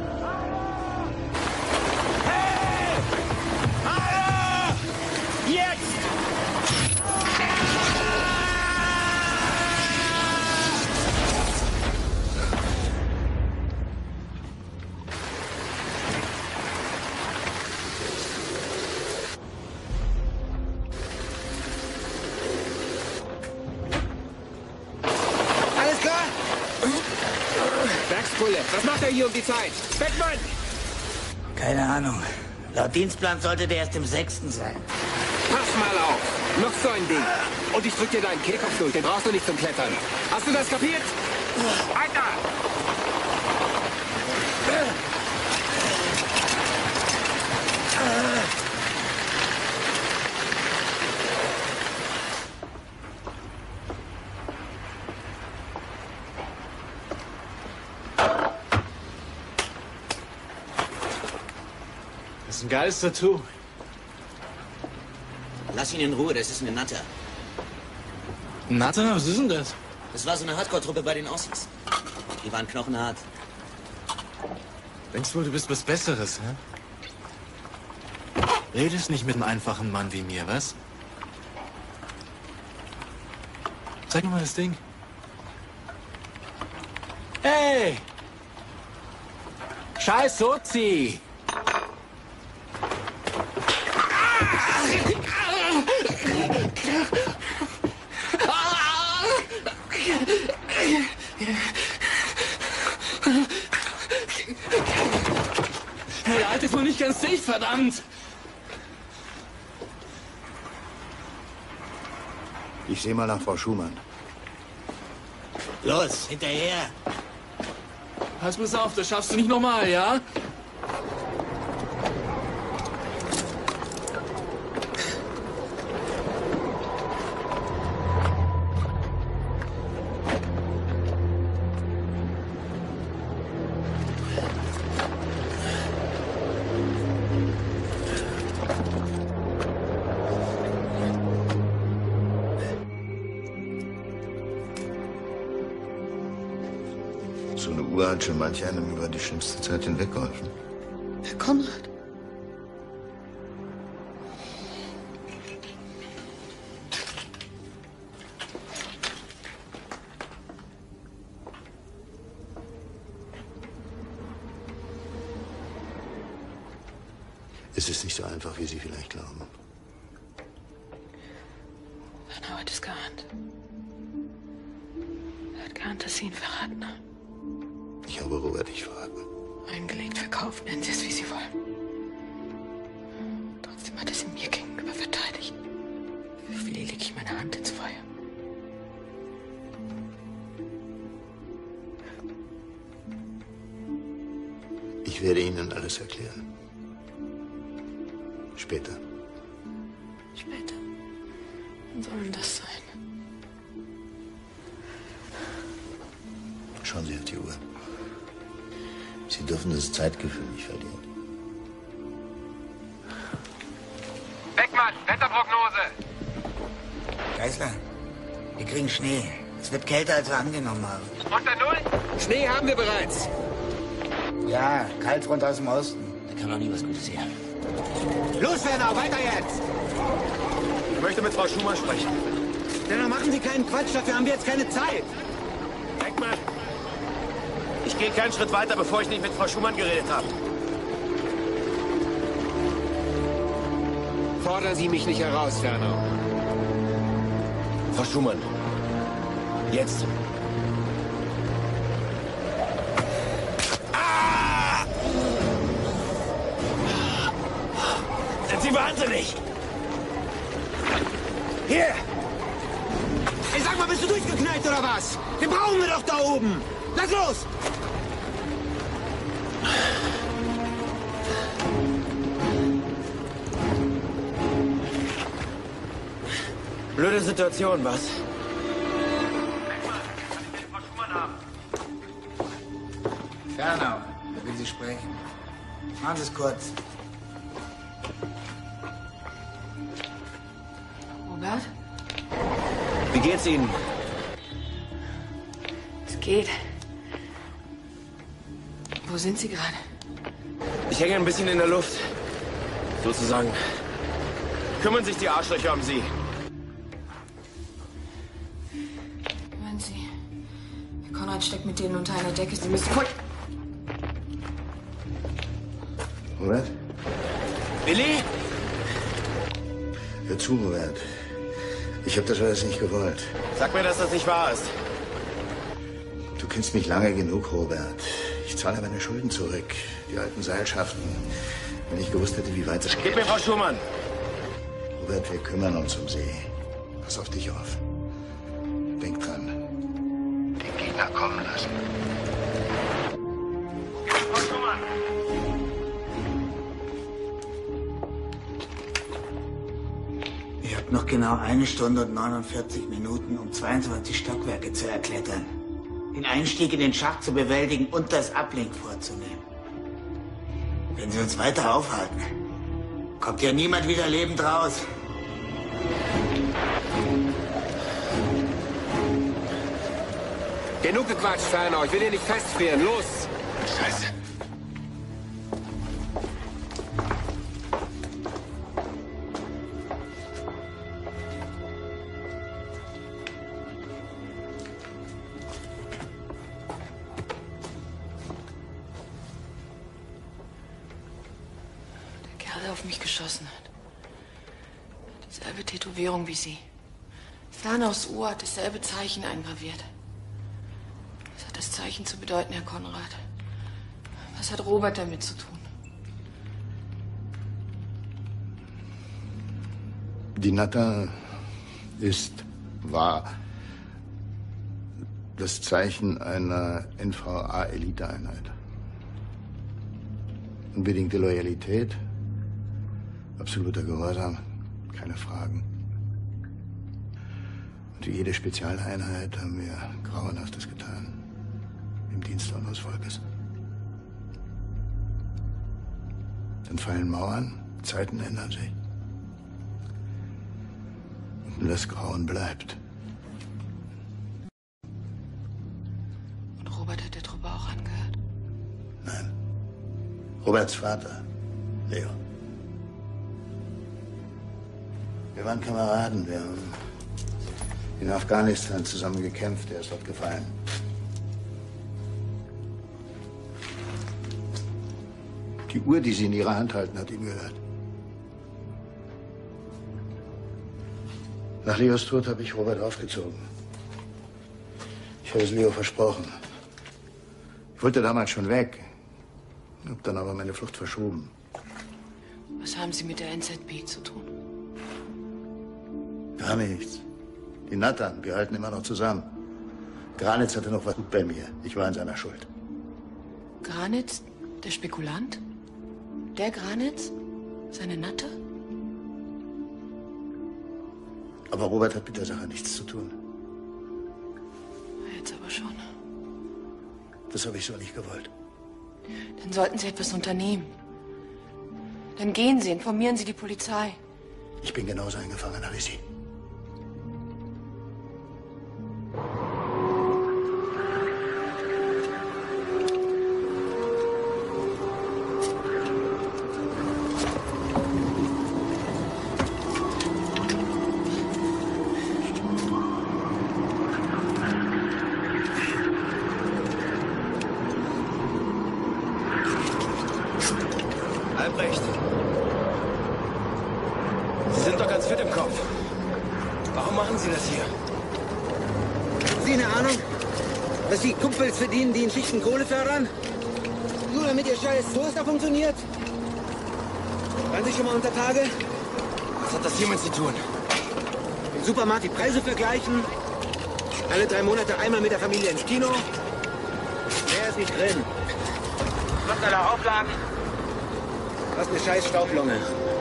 Hey! Hallo! Jetzt! Was macht er hier um die Zeit? Beckmann! Keine Ahnung. Laut Dienstplan sollte der erst im sechsten sein. Pass mal auf! Noch so ein Ding. Und ich drück dir deinen Kehlkopf durch. Den brauchst du nicht zum Klettern. Hast du das kapiert? Weiter! Das ist ein geiles Tattoo. Lass ihn in Ruhe, das ist eine Natter. Natter? Was ist denn das? Das war so eine Hardcore-Truppe bei den Ossis. Die waren knochenhart. Denkst du, du bist was Besseres, hä? Redest nicht mit einem einfachen Mann wie mir, was? Zeig mir mal das Ding. Hey! Scheiß Sozi! Hey, halt ist noch nicht ganz dicht, verdammt! Ich sehe mal nach Frau Schumann. Los, hinterher! Pass bloß auf, das schaffst du nicht nochmal, ja? So eine Uhr hat schon manch einem über die schlimmste Zeit hinweggeholfen. Herr Konrad. Es ist nicht so einfach, wie Sie vielleicht glauben. Werner hat es geahnt. Er hat geahnt, dass Sie ihn verraten haben. Ich habe Robert nicht verraten. Eingelegt, verkauft, nennen Sie es, wie Sie wollen. Trotzdem hat er sie mir gegenüber verteidigt. Für viele lege ich meine Hand ins Feuer. Ich werde Ihnen alles erklären. Später. Später. Wann soll denn das sein? Schauen Sie auf die Uhr. Sie dürfen das Zeitgefühl nicht verlieren. Beckmann, Wetterprognose! Geisler, wir kriegen Schnee. Es wird kälter, als wir angenommen haben. Unter Null? Schnee haben wir bereits. Ja, Kaltfront aus dem Osten. Da kann auch nie was Gutes her. Los, Werner, weiter jetzt! Ich möchte mit Frau Schumann sprechen. Dann machen Sie keinen Quatsch, dafür haben wir jetzt keine Zeit. Beckmann! Ich gehe keinen Schritt weiter, bevor ich nicht mit Frau Schumann geredet habe. Fordern Sie mich nicht heraus, Fernau. Frau Schumann. Jetzt. Ah! Sind Sie wahnsinnig? Hier! Ey, sag mal, bist du durchgeknallt oder was? Den brauchen wir doch da oben! Lass los! Blöde Situation, was? Fernau, da will Sie sprechen. Machen Sie es kurz. Robert? Wie geht's Ihnen? Es geht. Wo sind Sie gerade? Ich hänge ein bisschen in der Luft. Sozusagen. Kümmern sich die Arschlöcher um Sie. Hören Sie. Herr Konrad steckt mit denen unter einer Decke. Sie müssen... Voll Robert? Willi? Hör zu, Robert. Ich habe das alles nicht gewollt. Sag mir, dass das nicht wahr ist. Du kennst mich lange genug, Robert. Ich zahle meine Schulden zurück. Die alten Seilschaften. Wenn ich gewusst hätte, wie weit es geht. Gib mir Frau Schumann. Robert, wir kümmern uns um sie. Pass auf dich auf. Denk dran. Den Gegner kommen lassen. Frau Schumann. Ihr habt noch genau eine Stunde und neunundvierzig Minuten, um zweiundzwanzig Stockwerke zu erklettern, den Einstieg in den Schacht zu bewältigen und das Ablink vorzunehmen. Wenn Sie uns weiter aufhalten, kommt ja niemand wieder lebend raus. Genug gequatscht, Fernau. Ich will hier nicht festfrieren. Los! Scheiße. Der Kerl, der auf mich geschossen hat. Dieselbe Tätowierung wie Sie. Fernaus Uhr hat dasselbe Zeichen eingraviert. Was hat das Zeichen zu bedeuten, Herr Konrad? Was hat Robert damit zu tun? Die Natter ist, war das Zeichen einer N V A-Eliteeinheit. Unbedingte Loyalität, absoluter Gehorsam, keine Fragen. Und wie jede Spezialeinheit haben wir Grauenhaftes getan. Im Dienst unseres Volkes. Dann fallen Mauern, Zeiten ändern sich. Und das Grauen bleibt. Und Robert hat der Truppe auch angehört? Nein. Roberts Vater, Leo. Wir waren Kameraden, wir haben in Afghanistan zusammen gekämpft, er ist dort gefallen. Die Uhr, die Sie in Ihrer Hand halten, hat ihm gehört. Nach Leos Tod habe ich Robert aufgezogen. Ich habe es Leo versprochen. Ich wollte damals schon weg, habe dann aber meine Flucht verschoben. Was haben Sie mit der N Z B zu tun? Gar nichts. Die Nattern, wir halten immer noch zusammen. Granitz hatte noch was gut bei mir. Ich war in seiner Schuld. Granitz, der Spekulant? Der Granitz? Seine Natte? Aber Robert hat mit der Sache nichts zu tun. Jetzt aber schon. Das habe ich so nicht gewollt. Dann sollten Sie etwas unternehmen. Dann gehen Sie, informieren Sie die Polizei. Ich bin genauso ein Gefangener wie Sie. Albrecht. Sie sind doch ganz fit im Kopf. Warum machen Sie das hier? Haben Sie eine Ahnung, was die Kumpels verdienen, die in Schichten Kohle fördern? Nur damit Ihr scheiß Toaster funktioniert? Waren Sie schon mal unter Tage? Was hat das hiermit zu tun? Im Supermarkt die Preise vergleichen? Alle drei Monate einmal mit der Familie ins Kino? Mehr ist nicht drin. Macht alle Auflagen. Was eine scheiß Staublunge.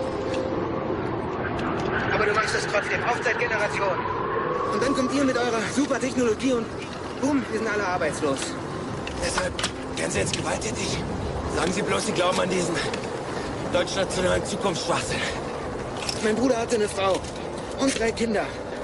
Aber du machst es trotzdem. Aufzeitgeneration. Und dann kommt ihr mit eurer super Technologie und boom, wir sind alle arbeitslos. Deshalb werden Sie jetzt gewalttätig? Sagen Sie bloß, Sie glauben an diesen deutschnationalen Zukunftsschwachsinn. Mein Bruder hatte eine Frau und drei Kinder.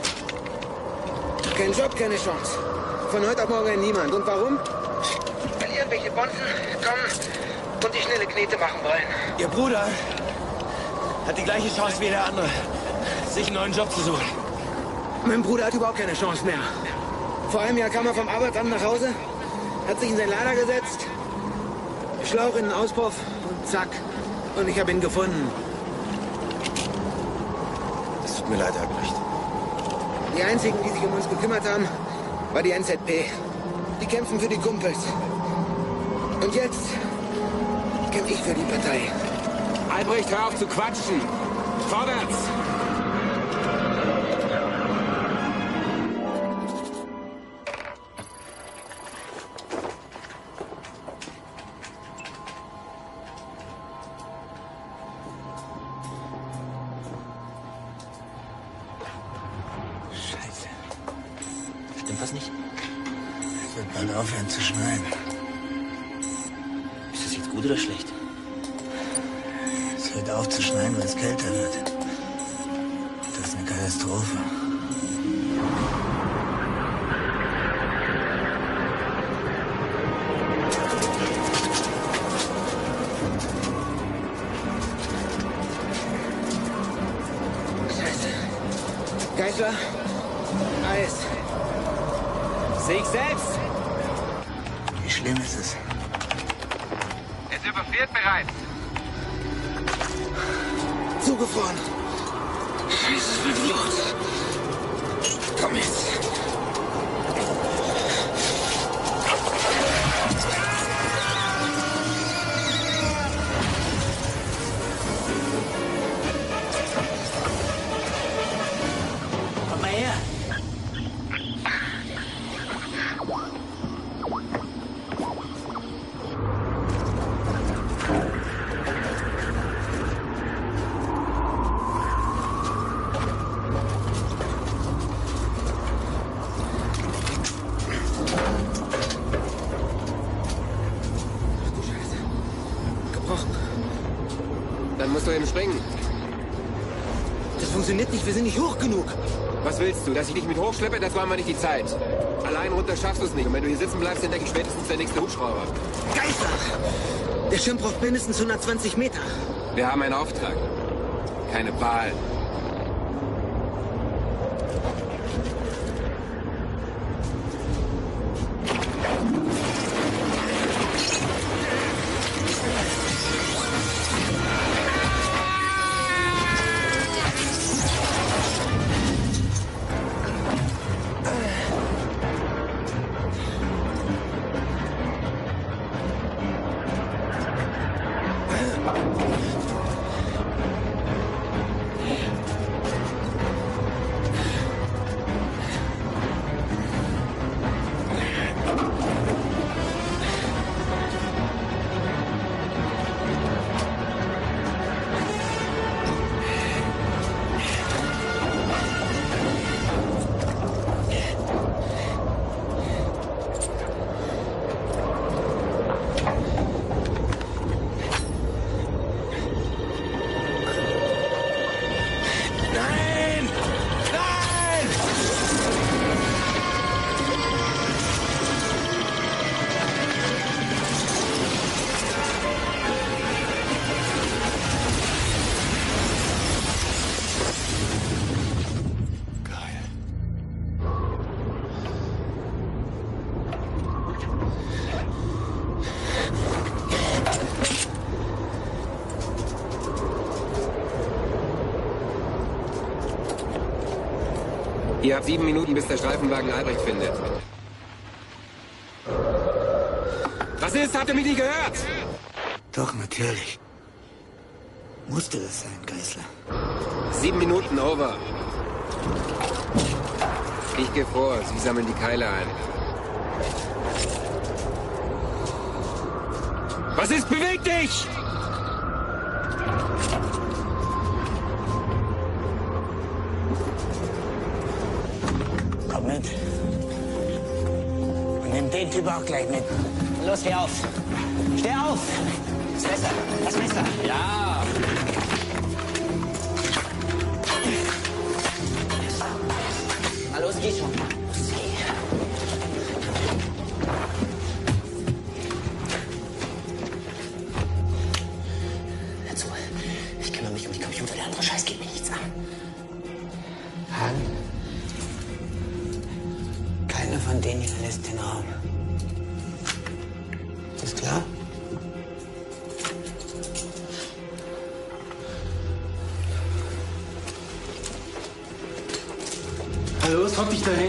Kein Job, keine Chance. Von heute auf morgen niemand. Und warum? Weil irgendwelche Bonzen kommen und die schnelle Knete machen wollen. Ihr Bruder hat die gleiche Chance wie der andere, sich einen neuen Job zu suchen. Mein Bruder hat überhaupt keine Chance mehr. Vor einem Jahr kam er vom Arbeitsamt nach Hause, hat sich in sein Lader gesetzt, Schlauch in den Auspuff und zack. Und ich habe ihn gefunden. Es tut mir leid, Albrecht. Die einzigen, die sich um uns gekümmert haben, war die N Z P. Die kämpfen für die Kumpels. Und jetzt kämpfe ich für die Partei. Albrecht, hör auf zu quatschen. Vorwärts! Scheiße. Stimmt was nicht? Es wird bald aufhören zu schneien. Ist das jetzt gut oder schlecht? Es hört auf zu schneien, weil es kälter wird. Das ist eine Katastrophe. Scheiße. Geißler. Eis. Sehe ich selbst. Wie schlimm ist es? Es überfriert bereits. Zugefroren. Scheiße, verflucht. Komm jetzt. Komm mal her. Dann musst du eben springen. Das funktioniert nicht, wir sind nicht hoch genug. Was willst du, dass ich dich mit hochschleppe? Das war mal nicht die Zeit. Allein runter schaffst du es nicht. Und wenn du hier sitzen bleibst, dann denke ich spätestens der nächste Hubschrauber. Geißler! Der Schirm braucht mindestens hundertzwanzig Meter. Wir haben einen Auftrag. Keine Wahl. Ihr habt sieben Minuten, bis der Streifenwagen Albrecht findet. Was ist? Habt ihr mich nicht gehört? Doch, natürlich. Musste das sein, Geißler. Sieben Minuten, over. Ich gehe vor, Sie sammeln die Keile ein. Was ist? Beweg dich! Komm mit. Und nimm den Typ auch gleich mit. Los, steh auf. Steh auf! Das Messer, das Messer. Ja. Na los, geh schon. Hör zu, ich kümmere mich um die Computer. Der andere Scheiß geht mir nichts an. Han, keiner von denen hier verlässt den Raum. Ist klar? Also los, hock dich dahin.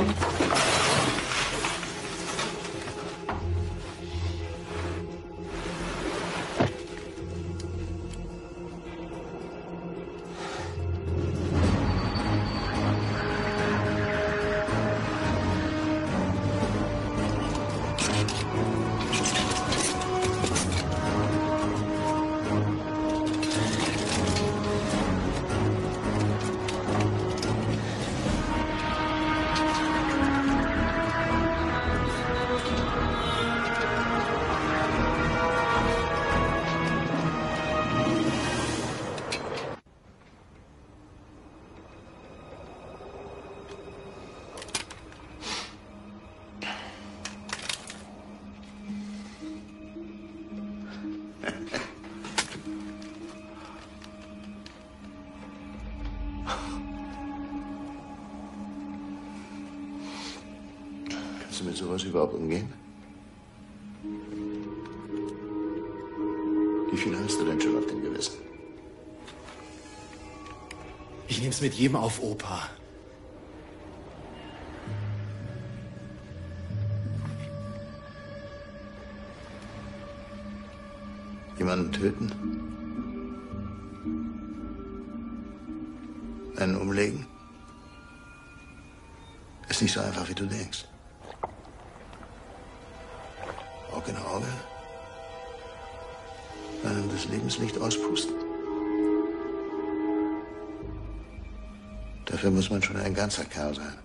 Kannst du mit sowas überhaupt umgehen? Wie viel hast du denn schon auf dem Gewissen? Ich nehm's mit jedem auf, Opa. Jemanden töten? Einen umlegen? Ist nicht so einfach, wie du denkst. Auge in Auge. Einem das Lebenslicht auspusten. Dafür muss man schon ein ganzer Kerl sein.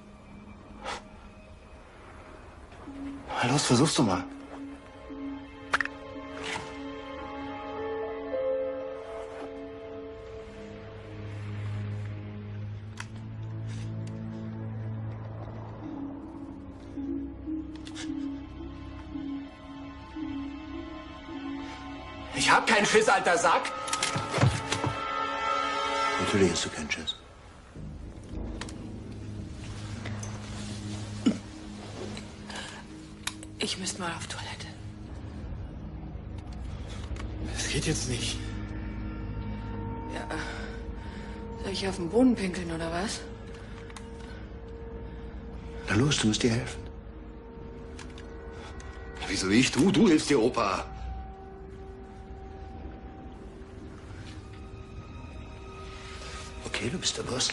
Na los, versuch's doch mal. Ich hab keinen Schiss, alter Sack. Natürlich hast du keinen Schiss. Ich müsste mal auf Toilette. Das geht jetzt nicht. Ja. Soll ich auf den Boden pinkeln oder was? Na los, du musst dir helfen. Wieso ich? Du, du hilfst dir, Opa. Okay, du bist der Boss.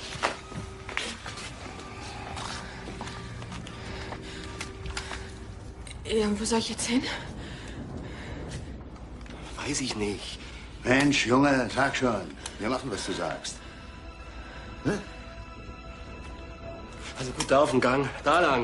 Ja, wo soll ich jetzt hin? Weiß ich nicht. Mensch, Junge, sag schon. Wir machen, was du sagst. Hm? Also gut, da auf den Gang. Da lang.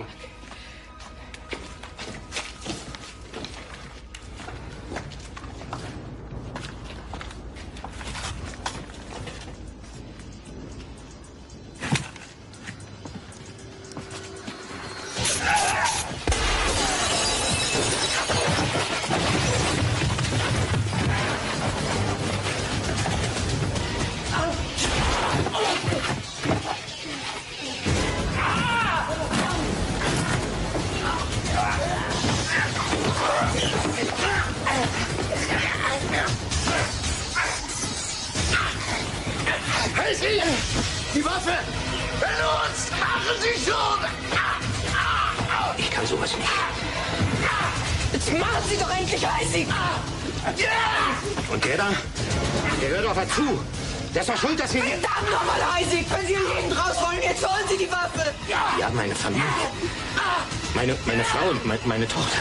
Hey, Sie! Die Waffe! Los! Machen Sie schon! Ich kann sowas nicht. Jetzt machen Sie doch endlich Eisig! Und der da? Der hört doch dazu. Der ist doch schuld, dass wir hier... Verdammt nochmal, Eisig! Wenn Sie Leben draus wollen, jetzt holen Sie die Waffe! Ja, meine Familie. Meine, meine Frau und meine, meine Tochter.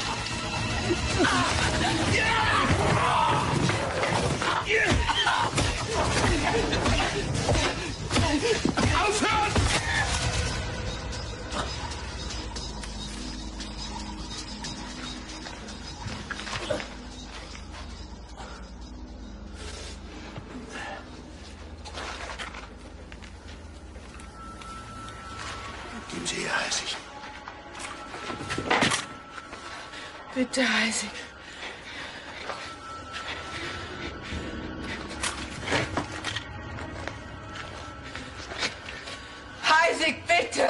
Aufhören! Bitte, Heisig. Heisig, bitte!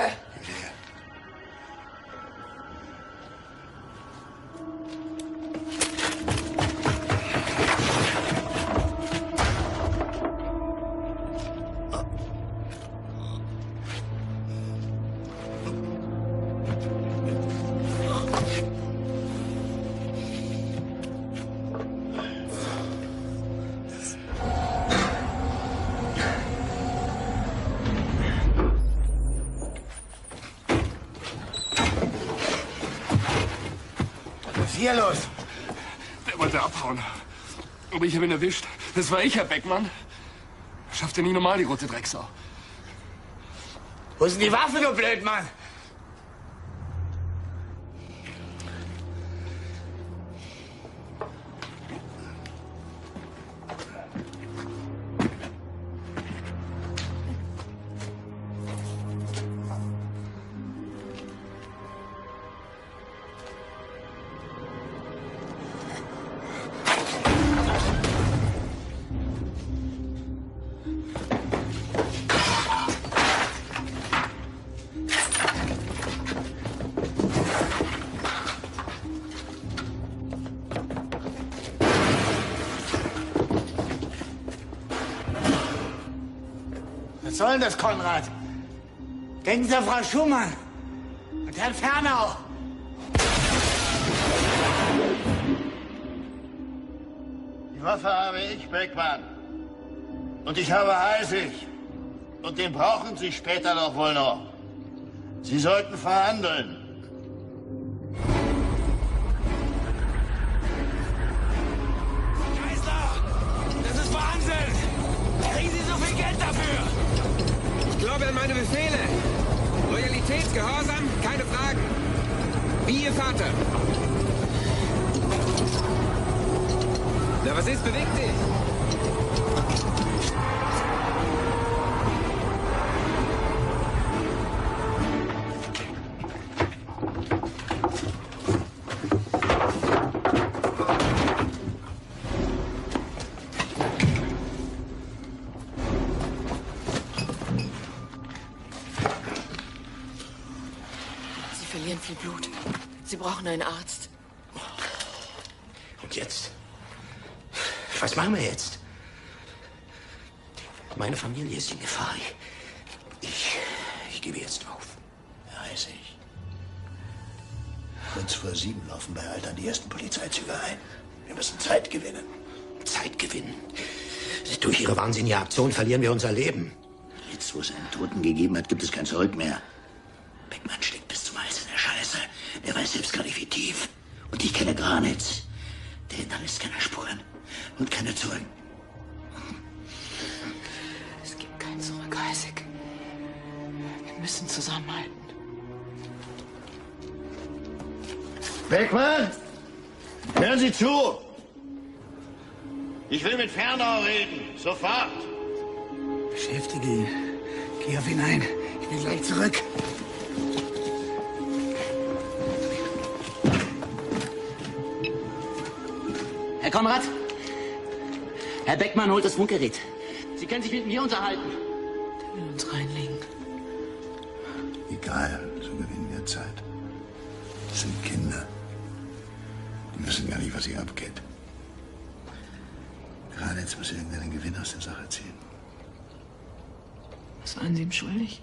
Hier los! Der wollte abhauen. Aber ich habe ihn erwischt. Das war ich, Herr Beckmann. Schafft er nie normal, die rote Drecksau. Wo ist denn die Waffe, du Blödmann? Was soll denn das, Konrad? Denken Sie an Frau Schumann und Herrn Fernau. Die Waffe habe ich, Beckmann. Und ich habe Heisig. Und den brauchen Sie später doch wohl noch. Sie sollten verhandeln. Das ist Wahnsinn! Kriegen Sie so viel Geld dafür? Ich glaube an meine Befehle. Loyalität, Gehorsam, keine Fragen. Wie Ihr Vater. Na, was ist? Bewegt dich! Viel Blut. Sie brauchen einen Arzt. Und jetzt? Was machen wir jetzt? Meine Familie ist in Gefahr. Ich, ich gebe jetzt auf. Herr Heisig. Kurz vor sieben laufen bei Altern die ersten Polizeizüge ein. Wir müssen Zeit gewinnen. Zeit gewinnen? Durch Ihre wahnsinnige Aktion verlieren wir unser Leben. Jetzt, wo es einen Toten gegeben hat, gibt es kein Zurück mehr. Beckmann steckt bis zum Hals in der Scheiße. Er weiß selbst gar nicht, wie tief. Und ich kenne Granitz. Der hinterlässt keine Spuren und keine Zeugen. Es gibt kein Zurück, Heisig. Wir müssen zusammenhalten. Beckmann! Hören Sie zu! Ich will mit Fernau reden. Sofort! Beschäftige ihn. Geh auf ihn ein. Ich bin gleich zurück. Herr Konrad? Herr Beckmann holt das Funkgerät. Sie können sich mit mir unterhalten. Der will uns reinlegen. Egal, so gewinnen wir Zeit. Das sind Kinder. Die wissen gar nicht, was hier abgeht. Gerade jetzt muss irgendeinen Gewinn aus der Sache ziehen. Was waren Sie ihm schuldig?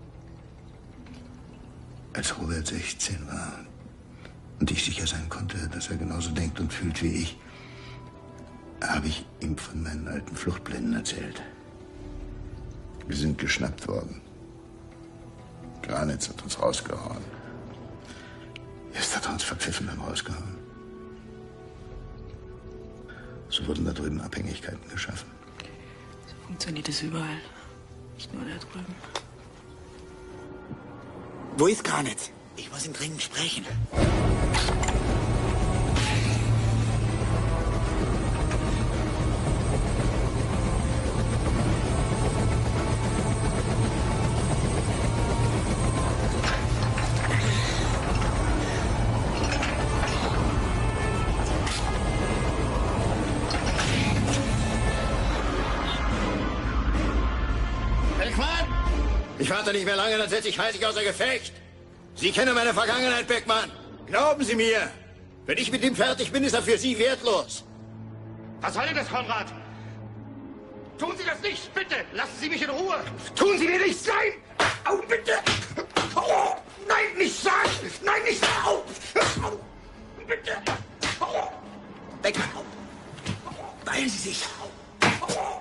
Als Robert sechzehn war und ich sicher sein konnte, dass er genauso denkt und fühlt wie ich, habe ich ihm von meinen alten Fluchtplänen erzählt. Wir sind geschnappt worden. Granitz hat uns rausgehauen. Erst hat er uns verpfiffen, dann rausgehauen. So wurden da drüben Abhängigkeiten geschaffen. So funktioniert es überall. Nicht nur da drüben. Wo ist Granitz? Ich muss ihn dringend sprechen. Ich warte nicht mehr lange, dann setze ich Heilig außer Gefecht. Sie kennen meine Vergangenheit, Beckmann. Glauben Sie mir. Wenn ich mit ihm fertig bin, ist er für Sie wertlos. Was soll denn das, Konrad? Tun Sie das nicht, bitte! Lassen Sie mich in Ruhe! Tun Sie mir nichts! Nein! Au, bitte! Oh, nein, nicht sagen! Nein, nicht sagen! Au! Au! Bitte! Oh. Beckmann! Beeilen Sie sich! Oh.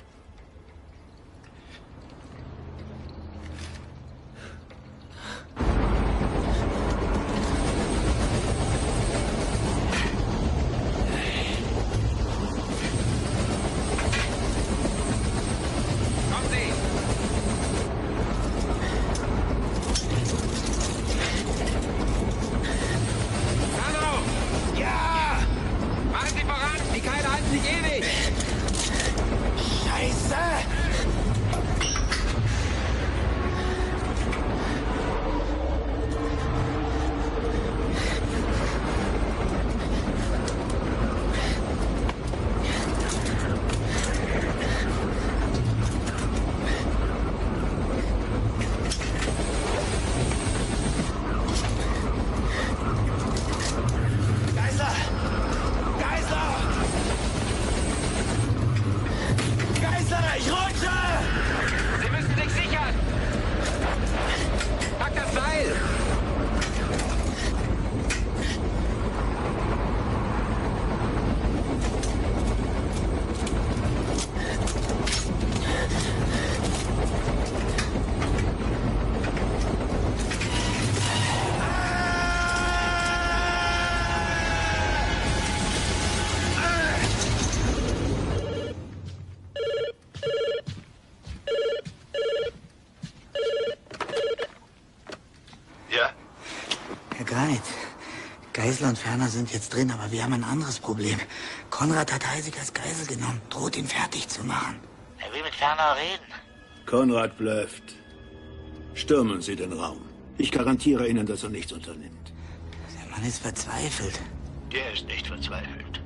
Geisler und Ferner sind jetzt drin, aber wir haben ein anderes Problem. Konrad hat Heisig als Geisel genommen, droht ihn fertig zu machen. Er will mit Ferner reden. Konrad blöfft. Stürmen Sie den Raum. Ich garantiere Ihnen, dass er nichts unternimmt. Der Mann ist verzweifelt. Der ist nicht verzweifelt.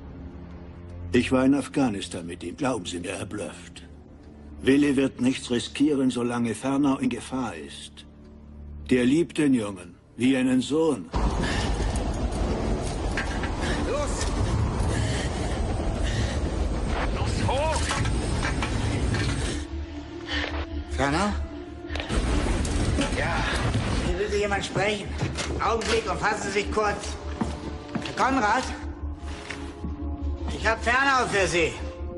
Ich war in Afghanistan mit ihm. Glauben Sie mir, er blöfft. Willi wird nichts riskieren, solange Ferner in Gefahr ist. Der liebt den Jungen, wie einen Sohn. Los! Los, hoch! Ferner? Ja. Hier will Sie jemand sprechen. Augenblick und fassen Sie sich kurz. Herr Konrad? Ich habe Fernau für Sie.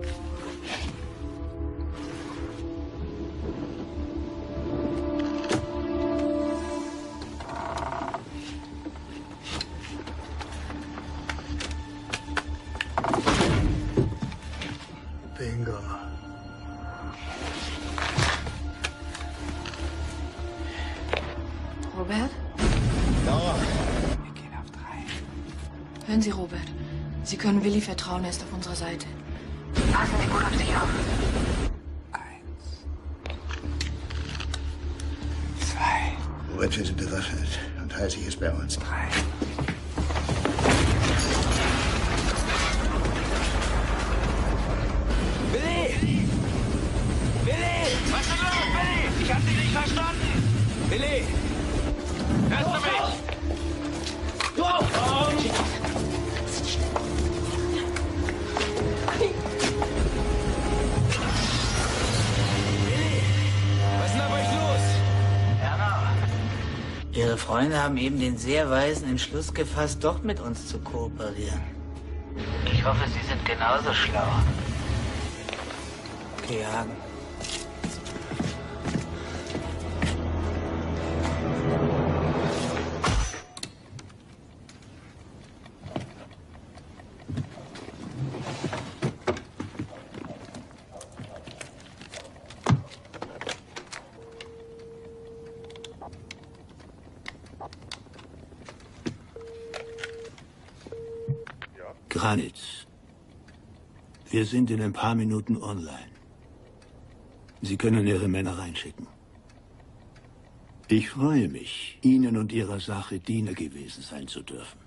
Bingo. Robert? Laura. Wir gehen auf drei. Hören Sie, Robert. Sie können Willi vertrauen, er ist auf unserer Seite. Passen Sie gut auf sich auf. Eins. Zwei. Robert, wir sind bewaffnet und Heisig ist bei uns. Drei. Willi! Willi! Was ist los, Willi? Ich hab dich nicht verstanden! Willi! Hörst du mich? Wow! Oh. Willi! Was ist denn bei euch los? Ferner. Ihre Freunde haben eben den sehr weisen Entschluss gefasst, doch mit uns zu kooperieren. Ich hoffe, Sie sind genauso schlau. Okay, Hagen. Granitz. Wir sind in ein paar Minuten online. Sie können Ihre Männer reinschicken. Ich freue mich, Ihnen und Ihrer Sache Diener gewesen sein zu dürfen.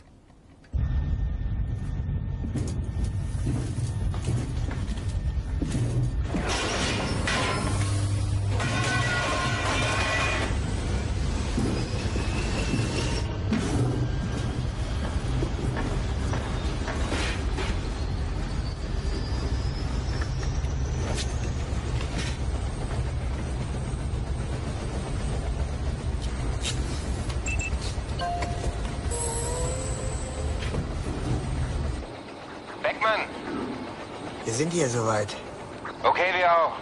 an. Wir sind hier soweit. Okay, wir auch.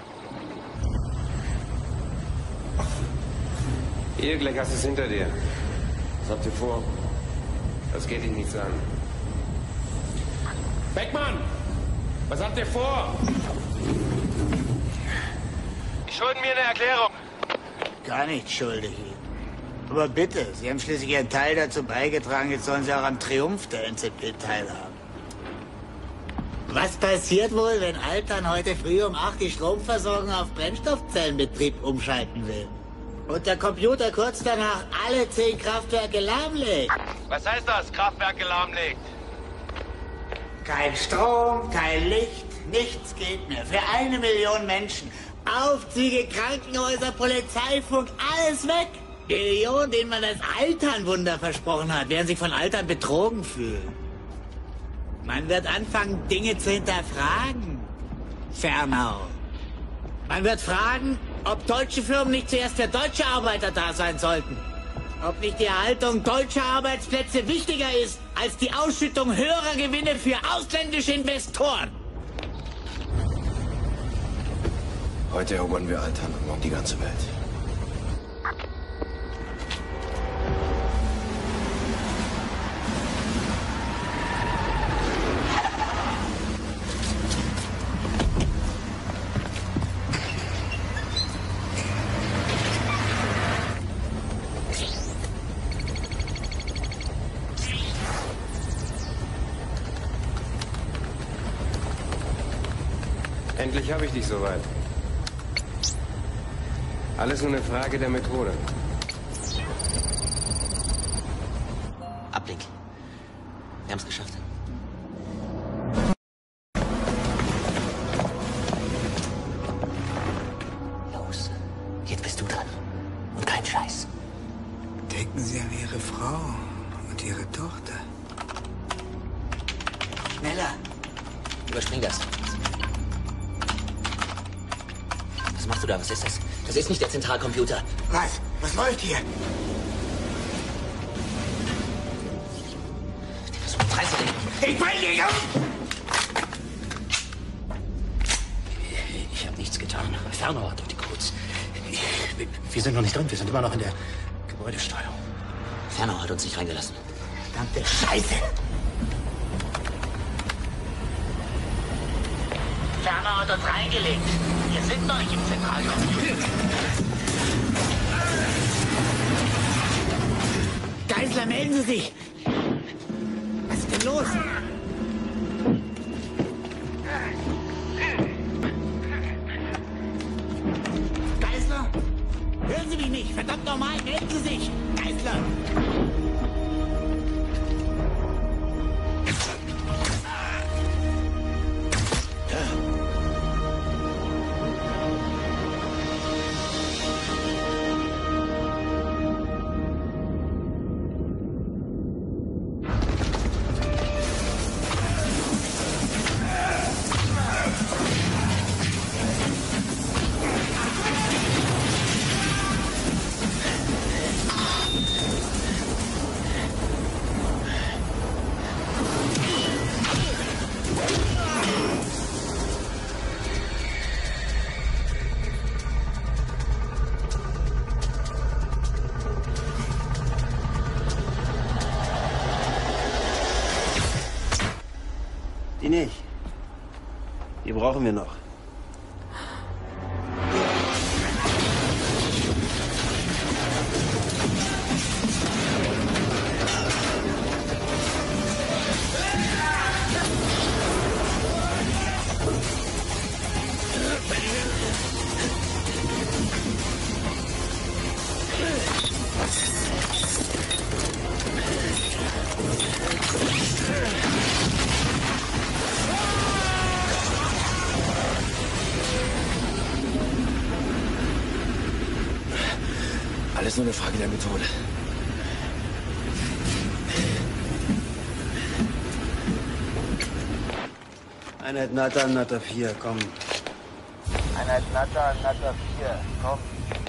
Hier, gleich hast du es hinter dir. Was habt ihr vor? Das geht dich nichts an. Beckmann! Was habt ihr vor? Die schulden mir eine Erklärung. Gar nicht schuldig. Aber bitte, Sie haben schließlich Ihren Teil dazu beigetragen, jetzt sollen Sie auch am Triumph der N Z P teilhaben. Was passiert wohl, wenn Altern heute früh um acht die Stromversorgung auf Brennstoffzellenbetrieb umschalten will? Und der Computer kurz danach alle zehn Kraftwerke lahmlegt? Was heißt das, Kraftwerke lahmlegt? Kein Strom, kein Licht, nichts geht mehr. Für eine Million Menschen. Aufzüge, Krankenhäuser, Polizeifunk, alles weg. Die Millionen, denen man das Alternwunder versprochen hat, werden sich von Altern betrogen fühlen. Man wird anfangen, Dinge zu hinterfragen. Fernau. Man wird fragen, ob deutsche Firmen nicht zuerst für deutsche Arbeiter da sein sollten. Ob nicht die Erhaltung deutscher Arbeitsplätze wichtiger ist als die Ausschüttung höherer Gewinne für ausländische Investoren. Heute erobern wir Altern und morgen die ganze Welt. Endlich habe ich dich soweit. Alles nur eine Frage der Methode. Abblick. Wir haben es geschafft. Los, jetzt bist du dran. Und kein Scheiß. Denken Sie an Ihre Frau und Ihre Tochter. Schneller. Überspring das. Was machst du da? Was ist das? Das ist nicht der Zentralcomputer. Was? Was läuft hier? Der versucht freizulegen. Ich bring dich um! Ich habe nichts getan. Fernau hat doch die Codes. Wir sind noch nicht drin. Wir sind immer noch in der Gebäudesteuerung. Fernau hat uns nicht reingelassen. Verdammte Scheiße! Fernau hat uns reingelegt. Wir sind noch nicht im Zentralcomputer. Geisler, melden Sie sich! Was ist denn los? Geisler? Hören Sie mich nicht! Verdammt nochmal, melden Sie sich! Geisler! Die nicht. Die brauchen wir noch. Alles nur eine Frage der Methode. Einheit Natter, Natter vier, komm. Einheit Natter, Natter vier, komm.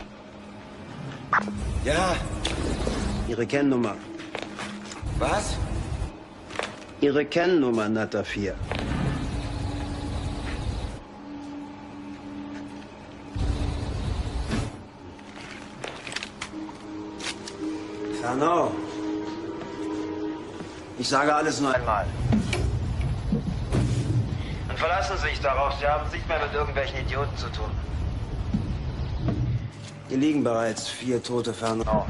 Ja. Ihre Kennnummer. Was? Ihre Kennnummer, Natter vier. Fernau. Ich sage alles nur einmal. Und verlassen Sie sich darauf, Sie haben es nicht mehr mit irgendwelchen Idioten zu tun. Hier liegen bereits vier tote Fernau.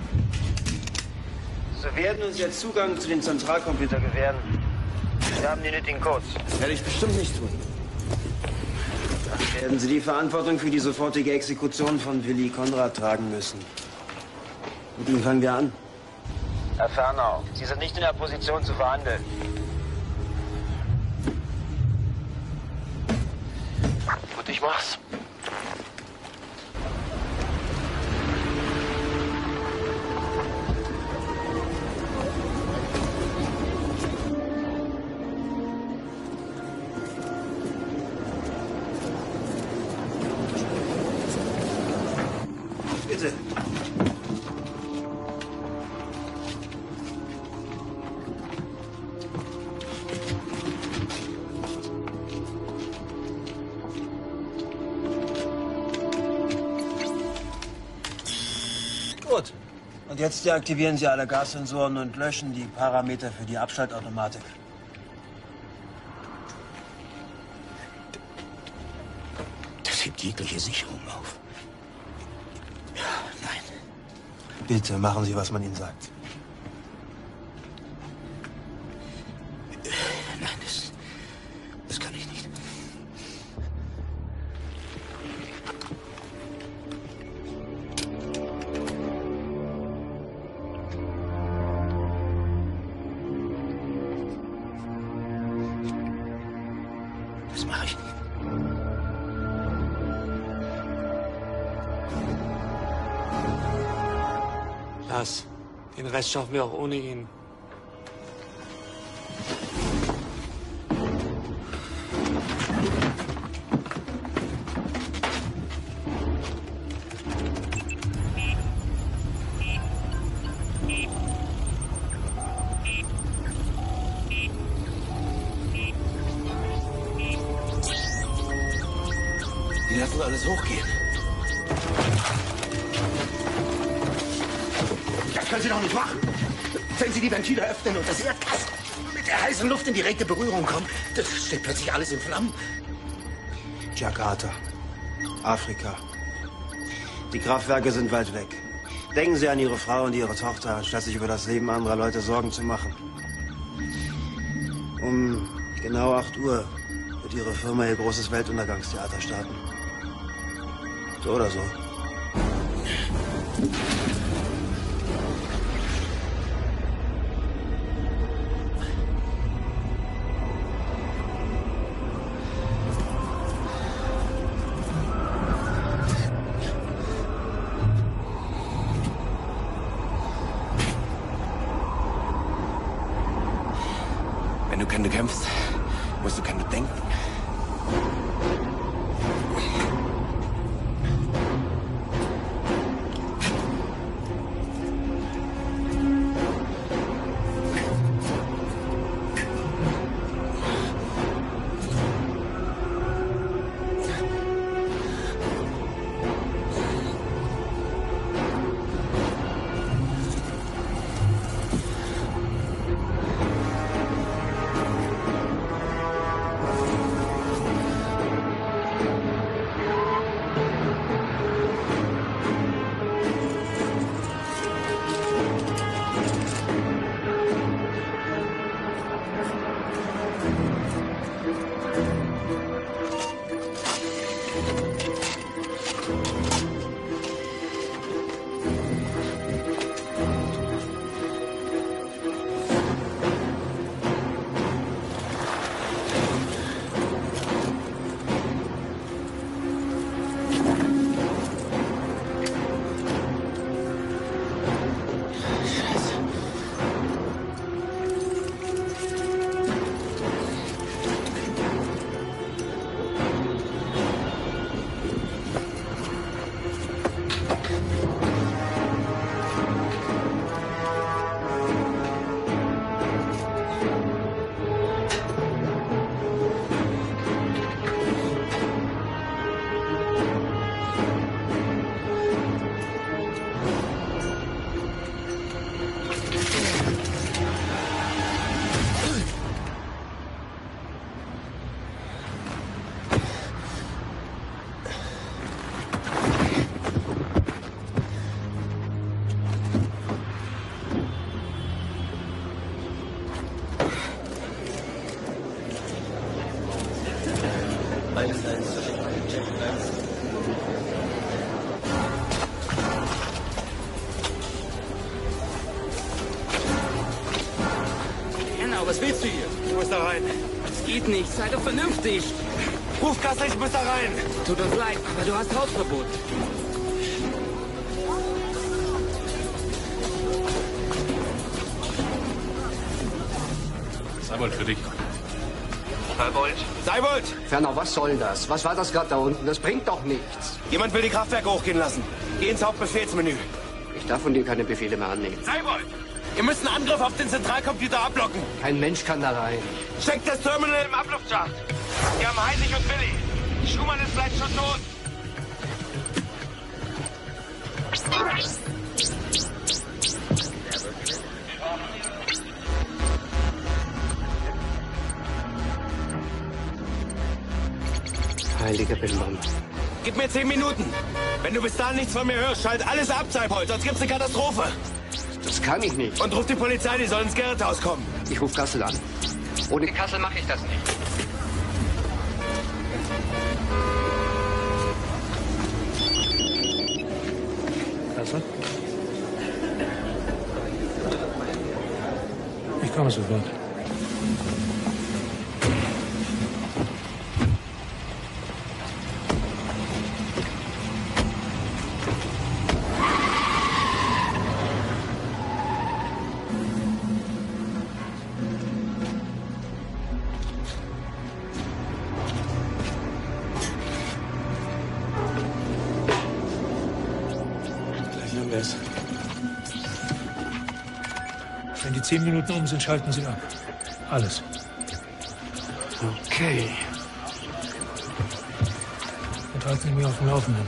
Sie werden uns jetzt Zugang zu dem Zentralcomputer gewähren. Sie haben die nötigen Codes. Das werde ich bestimmt nicht tun. Dann werden Sie die Verantwortung für die sofortige Exekution von Willi Konrad tragen müssen. Mit ihm fangen wir an. Herr Fernau, Sie sind nicht in der Position zu verhandeln. Gut, ich mach's. Bitte. Gut. Und jetzt deaktivieren Sie alle Gassensoren und löschen die Parameter für die Abschaltautomatik. Das hebt jegliche Sicherung auf. Bitte machen Sie, was man Ihnen sagt. Nein, das, das kann ich nicht. Das mache ich nicht. Lass. Den Rest schaffen wir auch ohne ihn. Die lassen alles hochgehen. Das können Sie doch nicht machen. Wenn Sie die Ventile öffnen und das Erdgas mit der heißen Luft in direkte Berührung kommt, das steht plötzlich alles in Flammen. Jakarta, Afrika. Die Kraftwerke sind weit weg. Denken Sie an Ihre Frau und Ihre Tochter, anstatt sich über das Leben anderer Leute Sorgen zu machen. Um genau acht Uhr wird Ihre Firma ihr großes Weltuntergangstheater starten. So oder so. Wenn du keine kämpfst, musst du keine denken. Genau, was willst du hier? Du musst da rein. Das geht nicht. Sei doch vernünftig. Ruf Kassel, ich muss da rein. Tut uns leid, aber du hast Hausverbot. Seibold für dich. Seibold. Seibold! Ferner, was soll das? Was war das gerade da unten? Das bringt doch nichts. Jemand will die Kraftwerke hochgehen lassen. Geh ins Hauptbefehlsmenü. Ich darf von dir keine Befehle mehr annehmen. Seibold! Ihr müsst einen Angriff auf den Zentralcomputer abblocken. Kein Mensch kann da rein. Checkt das Terminal im Abluftschacht. Wir haben Heisig und Willi. Schumann ist vielleicht schon tot. Heiliger Bimbam. Gib mir zehn Minuten. Wenn du bis dahin nichts von mir hörst, schalt alles ab, Seibold, sonst gibt's eine Katastrophe. Das kann ich nicht. Und ruf die Polizei, die sollen ins Gerrethaus kommen. Ich ruf Kassel an. Ohne Kassel mache ich das nicht. Kassel? Ich komme sofort. Wenn die zehn Minuten um sind, schalten Sie ab. Alles. Okay. Und halten Sie mich auf dem Laufenden.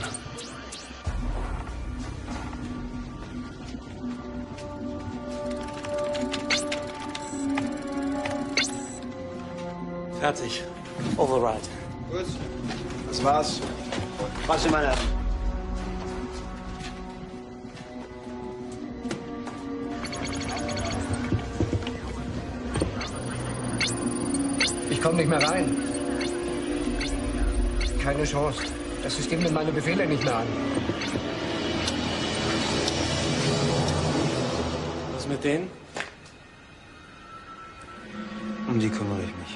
Fertig. Override. Gut. Das war's. Was in meiner... Ich komme nicht mehr rein. Keine Chance. Das System nimmt meine Befehle nicht mehr an. Was mit denen? Um die kümmere ich mich.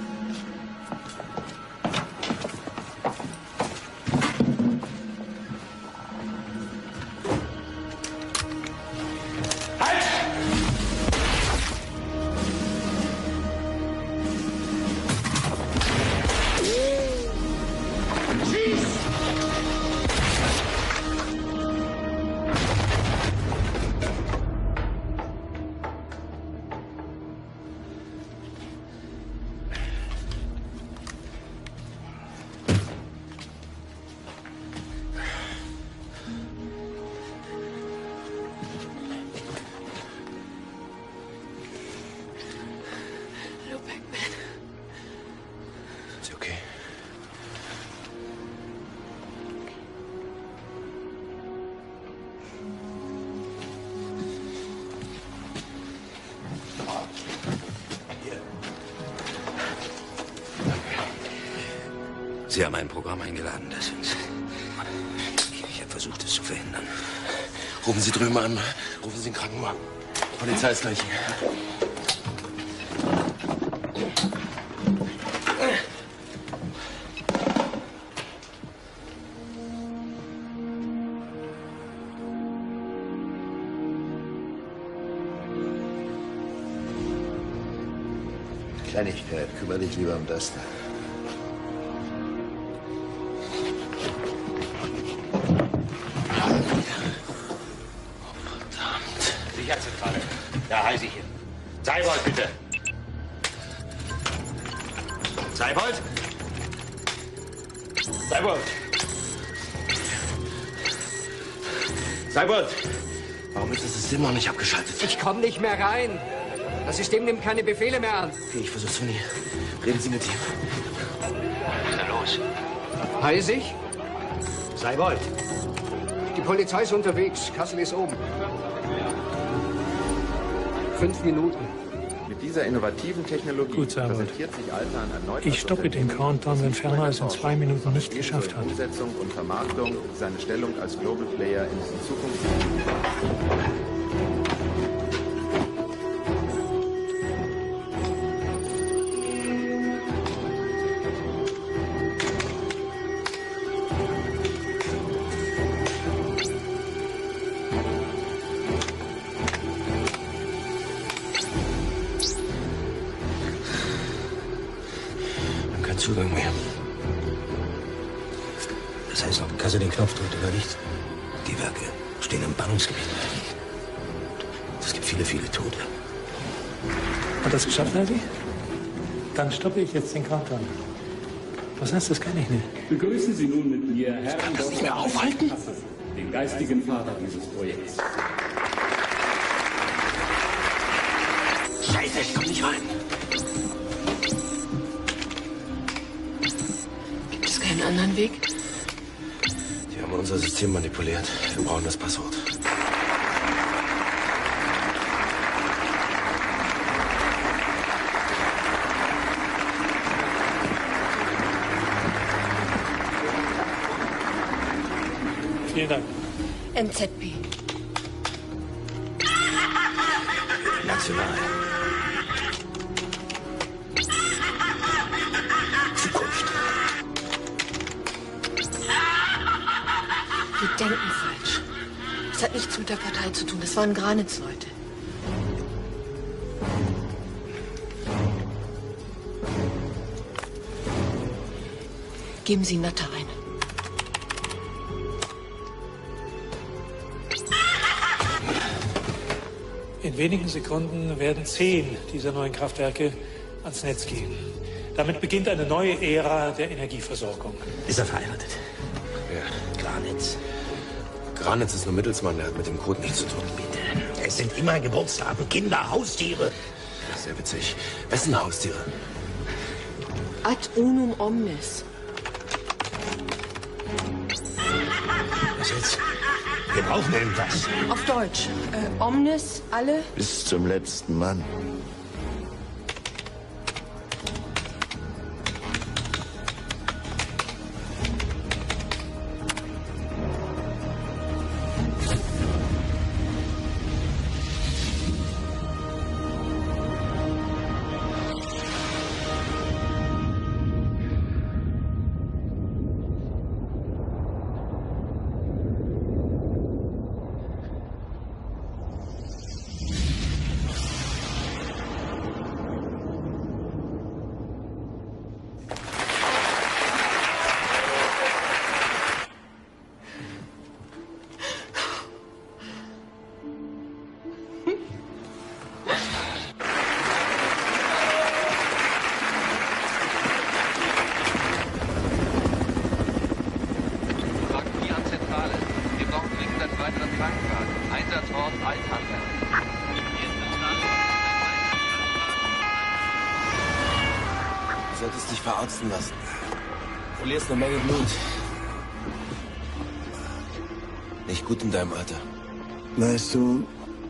Sie haben ein Programm eingeladen, das uns... Ich habe versucht, es zu verhindern. Rufen Sie drüben an. Rufen Sie den Krankenwagen. Die Polizei ist gleich hier. Kleinigkeit, kümmere dich lieber um das da. Sicherheitszentrale. Da heiße ich hin. Seibold, bitte. Seibold? Seibold! Seibold! Warum ist das System noch nicht abgeschaltet? Ich komme nicht mehr rein. Das System nimmt keine Befehle mehr an. Okay, ich versuch's von hier. Reden Sie mit ihm. Was ist da los? Heisig? Seibold. Die Polizei ist unterwegs. Kassel ist oben. Fünf Minuten. Mit dieser innovativen Technologie Gut, präsentiert sich Altan erneut. Ich stoppe den Countdown, wenn Ferner es in zwei Minuten nicht geschafft hat. Umsetzung und Vermarktung seine Stellung als Global Player in diesen Zukunft. Zugang mehr. Das heißt, ob Kasse den Knopf drückt oder nicht. Die Werke stehen im Ballungsgebiet. Es gibt viele, viele Tote. Hat das geschafft, Heidi? Dann stoppe ich jetzt den Countdown. Was heißt, das kann ich nicht. Begrüßen Sie nun mit mir Herrn Kann das nicht mehr aufhalten? Hassen, den geistigen Vater dieses Projekts. Scheiße, ich komm nicht rein. Einen anderen Weg? Die haben unser System manipuliert. Wir brauchen das Passwort. Vielen Dank. M Z P. National. Die denken falsch. Das hat nichts mit der Partei zu tun. Das waren Granitz-Leute. Geben Sie Natter ein. In wenigen Sekunden werden zehn dieser neuen Kraftwerke ans Netz gehen. Damit beginnt eine neue Ära der Energieversorgung. Ist er verheiratet? Ja. Granitz. Granitz ist nur Mittelsmann, der hat mit dem Code nichts zu tun. Bitte. Es sind immer Geburtstage, Kinder, Haustiere. Sehr witzig. Wessen Haustiere? Ad unum omnes. Was jetzt? Wir brauchen irgendwas. Auf Deutsch. Äh, omnes, alle. Bis zum letzten Mann. Du solltest dich verarzten lassen. Du verlierst eine Menge Blut. Nicht gut in deinem Alter. Weißt du,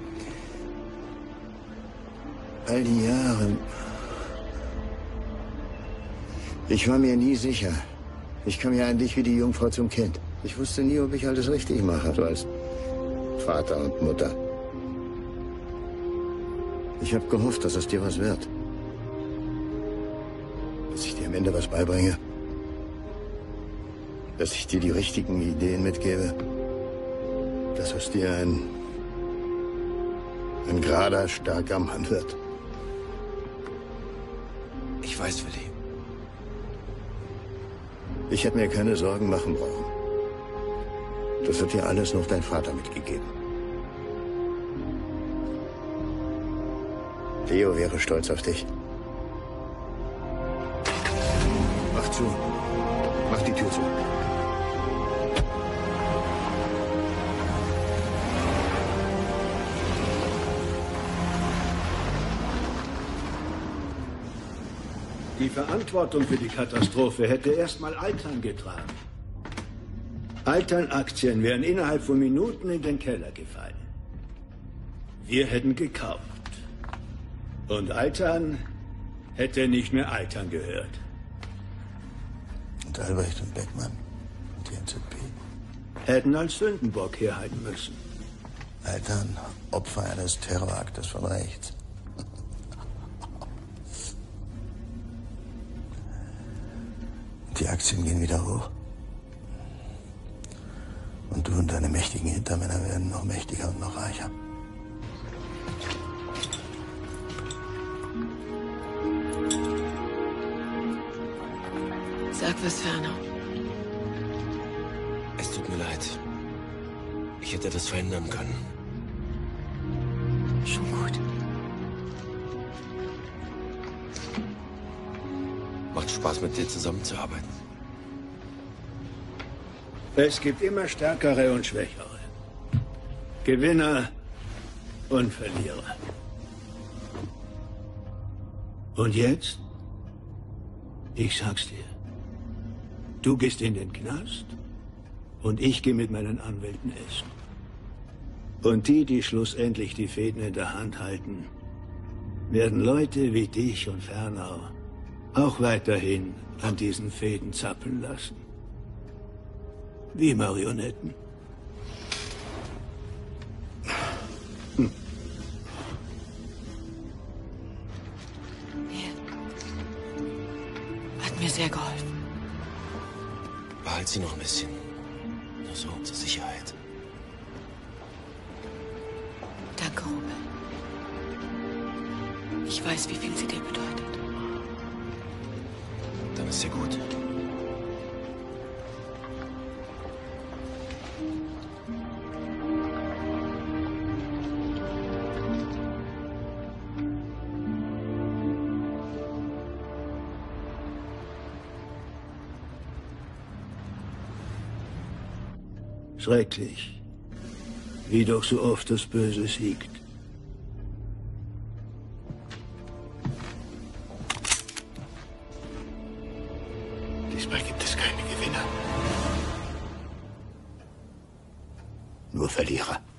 all die Jahre, ich war mir nie sicher. Ich kam ja an dich wie die Jungfrau zum Kind. Ich wusste nie, ob ich alles richtig mache, du als Vater und Mutter. Ich habe gehofft, dass es dir was wird. Dass ich dir am Ende was beibringe. Dass ich dir die richtigen Ideen mitgebe. Dass aus dir ein, ein gerader, starker Mann wird. Ich weiß, Willi. Ich hätte mir keine Sorgen machen brauchen. Das hat dir alles noch dein Vater mitgegeben. Leo wäre stolz auf dich. Mach zu. Mach die Tür zu. Die Verantwortung für die Katastrophe hätte erstmal Altan getragen. Altan-Aktien wären innerhalb von Minuten in den Keller gefallen. Wir hätten gekauft. Und Altan hätte nicht mehr Altan gehört. Und Albrecht und Beckmann und die N Z P. Hätten als Sündenbock herhalten müssen. Altan, Opfer eines Terroraktes von rechts. Die Aktien gehen wieder hoch. Und du und deine mächtigen Hintermänner werden noch mächtiger und noch reicher. Sag was, Fernau. Es tut mir leid. Ich hätte das verhindern können. Schon gut. Macht Spaß, mit dir zusammenzuarbeiten. Es gibt immer Stärkere und Schwächere. Gewinner und Verlierer. Und jetzt? Ich sag's dir. Du gehst in den Knast und ich gehe mit meinen Anwälten essen. Und die, die schlussendlich die Fäden in der Hand halten, werden Leute wie dich und Fernau auch weiterhin an diesen Fäden zappeln lassen. Wie Marionetten. Hm. Hat mir sehr geholfen. Behalt sie noch ein bisschen. Nur so zur Sicherheit. Danke, Robert. Ich weiß, wie viel sie dir bedeutet. Dann ist ja gut. Schrecklich, wie doch so oft das Böse siegt. Diesmal gibt es keine Gewinner. Nur Verlierer.